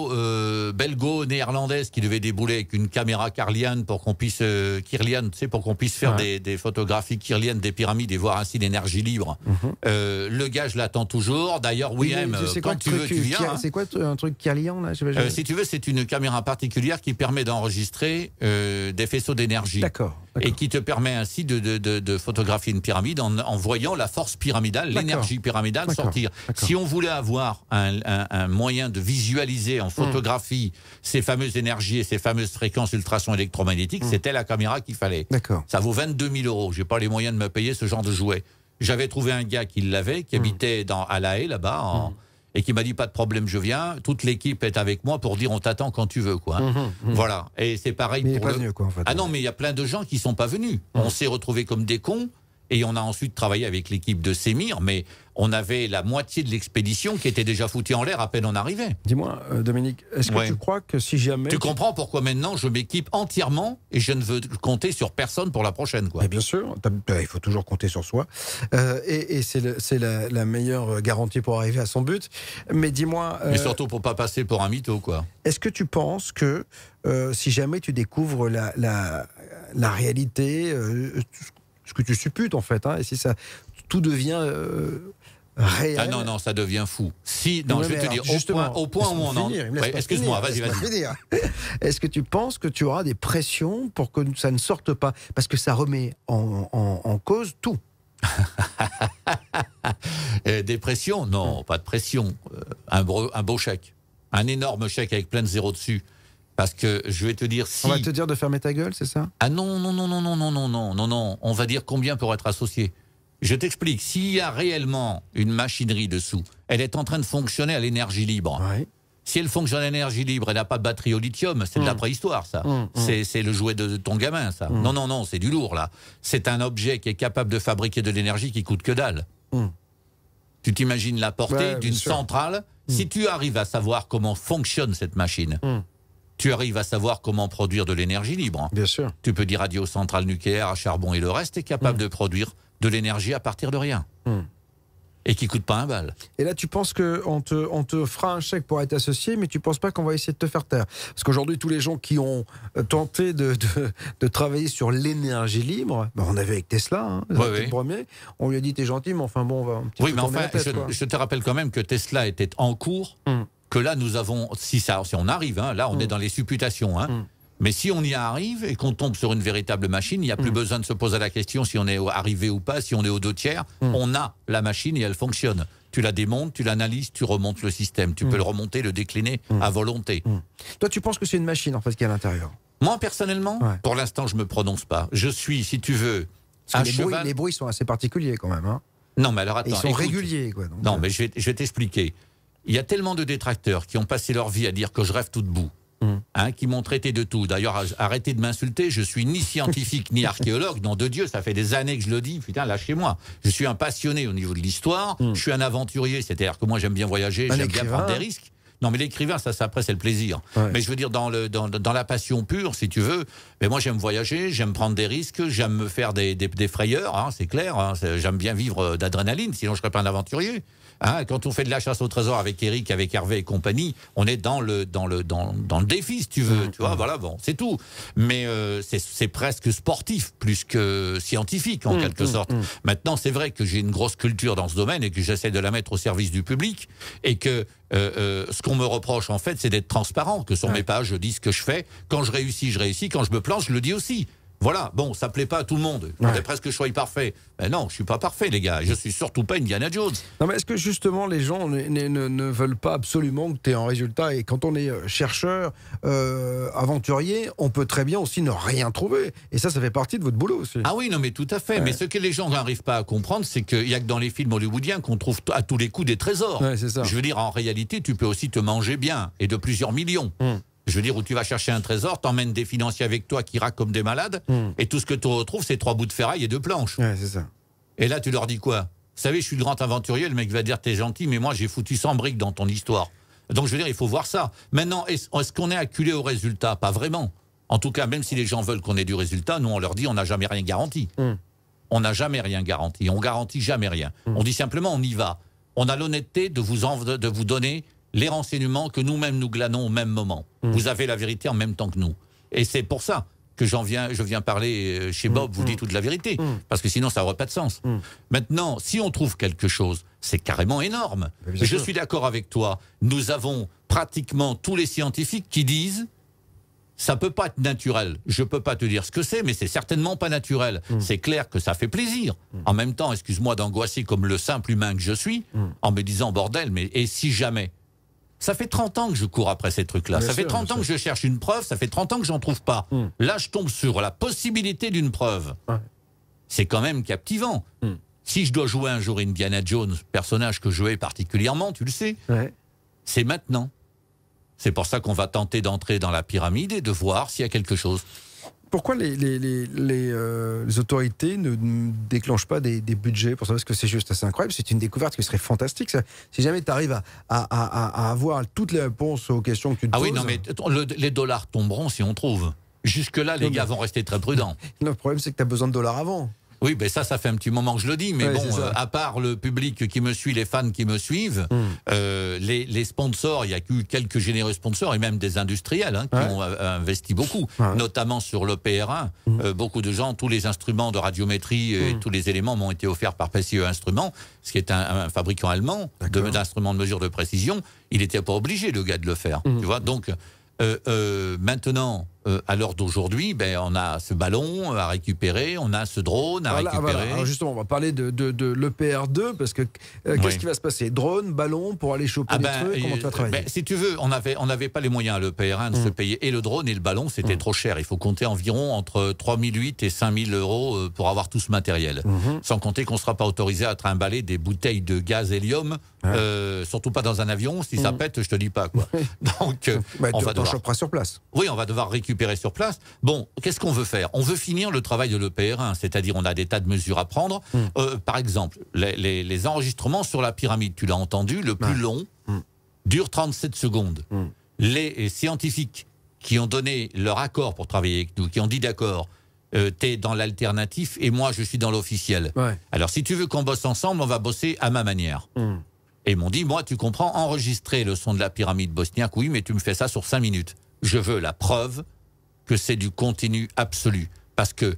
belgo-néerlandaise qui devait débouler avec une caméra Kirlian pour qu'on puisse pour qu'on puisse faire des photographies Kirlian des pyramides et voir ainsi l'énergie libre. Le gars, je l'attends toujours. D'ailleurs, William, quand tu veux, tu viens. C'est quoi un truc Kirlian là? Si tu veux, c'est une caméra particulière qui permet d'enregistrer des faisceaux d'énergie. D'accord. Et qui te permet ainsi de photographier une pyramide en voyant la force pyramidale, l'énergie pyramidale sortir. Si on voulait avoir un moyen de visualiser en photographie ces fameuses énergies et ces fameuses fréquences ultrasons électromagnétiques, c'était la caméra qu'il fallait. Ça vaut 22 000 €. Je n'ai pas les moyens de me payer ce genre de jouet. J'avais trouvé un gars qui l'avait, qui habitait à La Haye, là-bas, et qui m'a dit pas de problème, je viens. Toute l'équipe est avec moi pour dire on t'attend quand tu veux, quoi. Voilà. Et c'est pareil pour le. Venu, quoi, en fait. Ah non, mais il y a plein de gens qui sont pas venus. On s'est retrouvés comme des cons. Et on a ensuite travaillé avec l'équipe de Semir, mais on avait la moitié de l'expédition qui était déjà foutue en l'air à peine on arrivait. Dis-moi, Dominique, est-ce que tu crois que si jamais... Tu comprends pourquoi maintenant je m'équipe entièrement et je ne veux compter sur personne pour la prochaine, quoi. Mais bien sûr, il faut toujours compter sur soi. Et c'est la meilleure garantie pour arriver à son but. Mais dis-moi... Mais surtout pour pas passer pour un mytho, quoi. Est-ce que tu penses que si jamais tu découvres la réalité... ce que tu supputes en fait, et si ça tout devient réel. Ah non, ça devient fou. Si, non, je vais te dire, au point où on en est. Excuse-moi, vas-y. Est-ce que tu penses que tu auras des pressions pour que ça ne sorte pas? Parce que ça remet en cause tout. Des pressions? Non, pas de pression. Un beau chèque. Un énorme chèque avec plein de zéros dessus. Parce que je vais te dire si... On va te dire de fermer ta gueule, c'est ça? Ah non. On va dire combien pour être associé. Je t'explique. S'il y a réellement une machinerie dessous, elle est en train de fonctionner à l'énergie libre. Si elle fonctionne à l'énergie libre, elle n'a pas de batterie au lithium, c'est de la préhistoire, ça. C'est le jouet de ton gamin, ça. Non, c'est du lourd, là. C'est un objet qui est capable de fabriquer de l'énergie qui coûte que dalle. Tu t'imagines la portée d'une centrale. Si tu arrives à savoir comment fonctionne cette machine... Tu arrives à savoir comment produire de l'énergie libre. Bien sûr. Tu peux dire adieu aux centrales nucléaires, à charbon et le reste, est capable de produire de l'énergie à partir de rien. Et qui ne coûte pas un bal. Et là, tu penses qu'on te fera un chèque pour être associé, mais tu ne penses pas qu'on va essayer de te faire taire? Parce qu'aujourd'hui, tous les gens qui ont tenté de travailler sur l'énergie libre, on avait avec Tesla, le premier, on lui a dit t'es gentil, mais enfin bon, on va un petit peu tourner la tête, je te rappelle quand même que Tesla était en cours. Que là, nous avons, si on arrive, là, on est dans les supputations. Mais si on y arrive et qu'on tombe sur une véritable machine, il n'y a plus besoin de se poser la question si on est arrivé ou pas, si on est aux 2 tiers. On a la machine et elle fonctionne. Tu la démontes, tu l'analyses, tu remontes le système. Tu peux le remonter, le décliner à volonté. Toi, tu penses que c'est une machine, en fait, qui est à l'intérieur? Moi, personnellement, pour l'instant, je ne me prononce pas. Je suis, si tu veux, les bruits sont assez particuliers, quand même. Non, mais alors attends. Ils sont réguliers, quoi. Donc, non, mais je vais t'expliquer. Il y a tellement de détracteurs qui ont passé leur vie à dire que je rêve tout debout, qui m'ont traité de tout. D'ailleurs, arrêtez de m'insulter, je suis ni scientifique ni archéologue, nom de Dieu, ça fait des années que je le dis, putain, lâchez-moi. Je suis un passionné au niveau de l'histoire, je suis un aventurier, c'est-à-dire que moi j'aime bien voyager, j'aime bien prendre des risques. Non, mais l'écrivain, ça après, c'est le plaisir. Ouais. Mais je veux dire, dans la passion pure, si tu veux, mais moi, j'aime voyager, j'aime prendre des risques, j'aime me faire des frayeurs, hein, c'est clair. Hein, j'aime bien vivre d'adrénaline, sinon je serais pas un aventurier. Hein, quand on fait de la chasse au trésor avec Eric, avec Hervé et compagnie, on est dans le défi, si tu veux. Tu vois, voilà, bon, c'est tout. Mais c'est presque sportif, plus que scientifique, en quelque sorte. Maintenant, c'est vrai que j'ai une grosse culture dans ce domaine et que j'essaie de la mettre au service du public et que ce qu'on me reproche, en fait, c'est d'être transparent, que sur mes pages, je dis ce que je fais. Quand je réussis, je réussis. Quand je me plante, je le dis aussi. Voilà, bon, ça plaît pas à tout le monde. On est presque que je sois parfait. Mais non, je suis pas parfait, les gars. Je suis surtout pas Indiana Jones. Non, mais est-ce que justement les gens ne veulent pas absolument que tu aies un résultat? Et quand on est chercheur, aventurier, on peut très bien aussi ne rien trouver. Et ça fait partie de votre boulot aussi. Ah oui, non, mais tout à fait. Mais ce que les gens n'arrivent pas à comprendre, c'est qu'il y a que dans les films hollywoodiens qu'on trouve à tous les coups des trésors. Ouais, c'est ça. Je veux dire, en réalité, tu peux aussi te manger bien, et de plusieurs millions. Je veux dire, où tu vas chercher un trésor, t'emmènes des financiers avec toi qui raquent comme des malades, et tout ce que tu retrouves, c'est 3 bouts de ferraille et 2 planches. Ouais, c'est ça. Et là, tu leur dis quoi? Vous savez, je suis le grand aventurier, le mec va dire, t'es gentil, mais moi, j'ai foutu 100 briques dans ton histoire. Donc, je veux dire, il faut voir ça. Maintenant, est-ce qu'on est acculé au résultat? Pas vraiment. En tout cas, même si les gens veulent qu'on ait du résultat, nous, on leur dit, on n'a jamais rien garanti. On n'a jamais rien garanti. On garantit jamais rien. On dit simplement, on y va. On a l'honnêteté de vous donner les renseignements que nous-mêmes nous glanons au même moment. Vous avez la vérité en même temps que nous. Et c'est pour ça que je viens parler chez Bob, vous dites toute la vérité, parce que sinon ça n'aurait pas de sens. Maintenant, si on trouve quelque chose, c'est carrément énorme. Je suis d'accord avec toi, nous avons pratiquement tous les scientifiques qui disent ça peut pas être naturel. Je peux pas te dire ce que c'est, mais c'est certainement pas naturel. C'est clair que ça fait plaisir. En même temps, excuse-moi d'angoisser comme le simple humain que je suis, en me disant bordel, mais et si jamais? Ça fait 30 ans que je cours après ces trucs-là. Ça fait 30 ans que je cherche une preuve, ça fait 30 ans que j'en trouve pas. Là, je tombe sur la possibilité d'une preuve. C'est quand même captivant. Si je dois jouer un jour Indiana Jones, personnage que je jouais particulièrement, tu le sais, c'est maintenant. C'est pour ça qu'on va tenter d'entrer dans la pyramide et de voir s'il y a quelque chose. Pourquoi les autorités ne déclenchent pas des budgets pour ça? Parce que c'est juste assez incroyable. C'est une découverte qui serait fantastique. Ça. Si jamais tu arrives à avoir toutes les réponses aux questions que tu te poses... Ah oui, non, mais les dollars tomberont si on trouve. Jusque-là, les gars vont rester très prudents. Le problème, c'est que tu as besoin de dollars avant. Oui, ben ça fait un petit moment que je le dis, mais bon, à part le public qui me suit, les fans qui me suivent, les sponsors, il y a eu quelques généreux sponsors et même des industriels qui ont investi beaucoup, notamment sur le PR1. Beaucoup de gens, tous les instruments de radiométrie et tous les éléments m'ont été offerts par PCE Instruments, ce qui est un fabricant allemand d'instruments de mesure de précision. Il n'était pas obligé, le gars, de le faire. Tu vois, donc maintenant, à l'heure d'aujourd'hui, on a ce ballon à récupérer, on a ce drone à récupérer. Voilà. Alors justement, on va parler de l'EPR2, parce que qu'est-ce qui va se passer? Drone, ballon, pour aller choper des trucs, comment tu vas travailler? Si tu veux, on n'avait pas les moyens à l'EPR1 de se payer et le drone et le ballon, c'était trop cher. Il faut compter environ entre 3 800 et 5 000 euros pour avoir tout ce matériel. Sans compter qu'on ne sera pas autorisé à trimballer des bouteilles de gaz hélium, surtout pas dans un avion. Si ça pète, je te dis pas, quoi. Donc, on va devoir... chopera sur place. Oui, on va devoir récupérer sur place. Bon, qu'est-ce qu'on veut faire? On veut finir le travail de l'EPR1, c'est-à-dire on a des tas de mesures à prendre. Par exemple, les enregistrements sur la pyramide, tu l'as entendu, le plus long dure 37 secondes. Les scientifiques qui ont donné leur accord pour travailler avec nous, qui ont dit d'accord, t'es dans l'alternatif et moi je suis dans l'officiel. Alors si tu veux qu'on bosse ensemble, on va bosser à ma manière. Et ils m'ont dit, moi tu comprends, enregistrer le son de la pyramide bosniaque, oui, mais tu me fais ça sur 5 minutes. Je veux la preuve que c'est du continu absolu. Parce que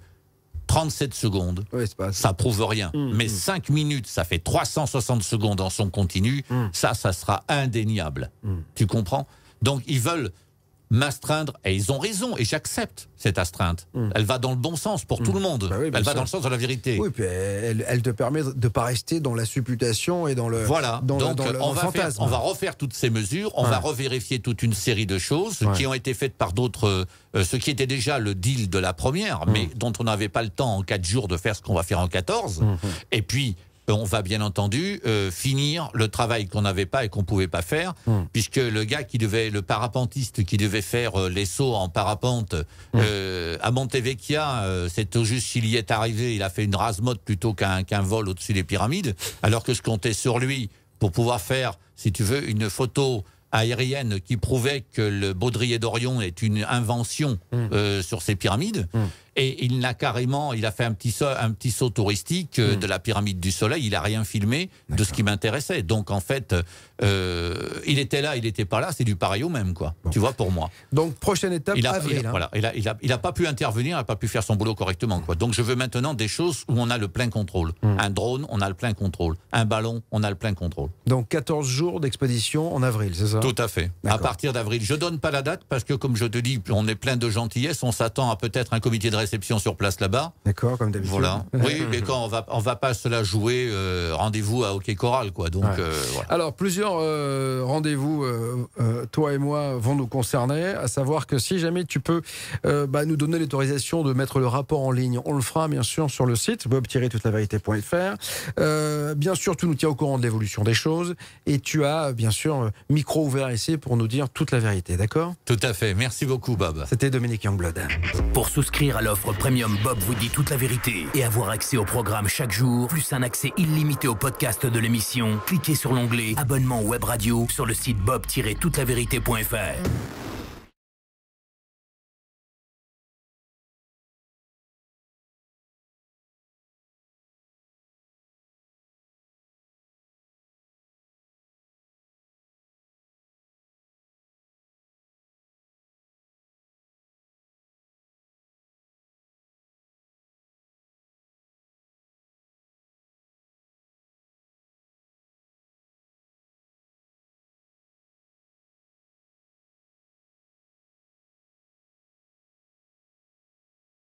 37 secondes, ça prouve rien. Mais 5 minutes, ça fait 360 secondes en son continu. Ça sera indéniable. Tu comprends? Donc, ils veulent m'astreindre, et ils ont raison, et j'accepte cette astreinte. Elle va dans le bon sens pour tout le monde. Elle va dans le sens de la vérité. Oui, puis elle te permet de ne pas rester dans la supputation et dans le Voilà, dans donc le fantasme. On va refaire toutes ces mesures, on va revérifier toute une série de choses qui ont été faites par d'autres, ce qui était déjà le deal de la première, mais dont on n'avait pas le temps en 4 jours de faire ce qu'on va faire en 14. Et puis, on va bien entendu finir le travail qu'on n'avait pas et qu'on ne pouvait pas faire, puisque le parapentiste qui devait faire les sauts en parapente à Montevecchia, c'est tout juste s'il y est arrivé, il a fait une rase-motte plutôt qu'un vol au-dessus des pyramides, alors que je comptais sur lui pour pouvoir faire, si tu veux, une photo aériennes qui prouvaient que le baudrier d'Orion est une invention sur ces pyramides. Et il a fait un petit saut touristique de la pyramide du Soleil. Il n'a rien filmé de ce qui m'intéressait. Donc en fait, il était là, il n'était pas là. C'est du pareil au même, quoi. Bon. Tu vois, pour moi. Donc prochaine étape, avril. Il n'a pas pu intervenir, il n'a pas pu faire son boulot correctement, quoi. Donc je veux maintenant des choses où on a le plein contrôle. Un drone, on a le plein contrôle. Un ballon, on a le plein contrôle. Donc 14 jours d'expédition en avril, c'est ça? Tout à fait. À partir d'avril. Je donne pas la date parce que, comme je te dis, on est plein de gentillesse. On s'attend à peut-être un comité de réception sur place là-bas. D'accord, comme d'habitude. Voilà. Oui, mais quand on va pas se la jouer, rendez-vous à Hockey Coral, quoi. Donc, voilà. Alors, plusieurs rendez-vous, toi et moi, vont nous concerner, à savoir que si jamais tu peux nous donner l'autorisation de mettre le rapport en ligne, on le fera bien sûr sur le site bob-toutelavérité.fr. Bien sûr, tu nous tiens au courant de l'évolution des choses et tu as bien sûr micro ouvert ici pour nous dire toute la vérité, d'accord? Tout à fait. Merci beaucoup, Bob. C'était Dominique Youngblood. Pour souscrire à l'offre Premium Bob vous dit toute la vérité et avoir accès au programme chaque jour, plus un accès illimité au podcast de l'émission, cliquez sur l'onglet Abonnement Web Radio sur le site bob-toutelavérité.fr.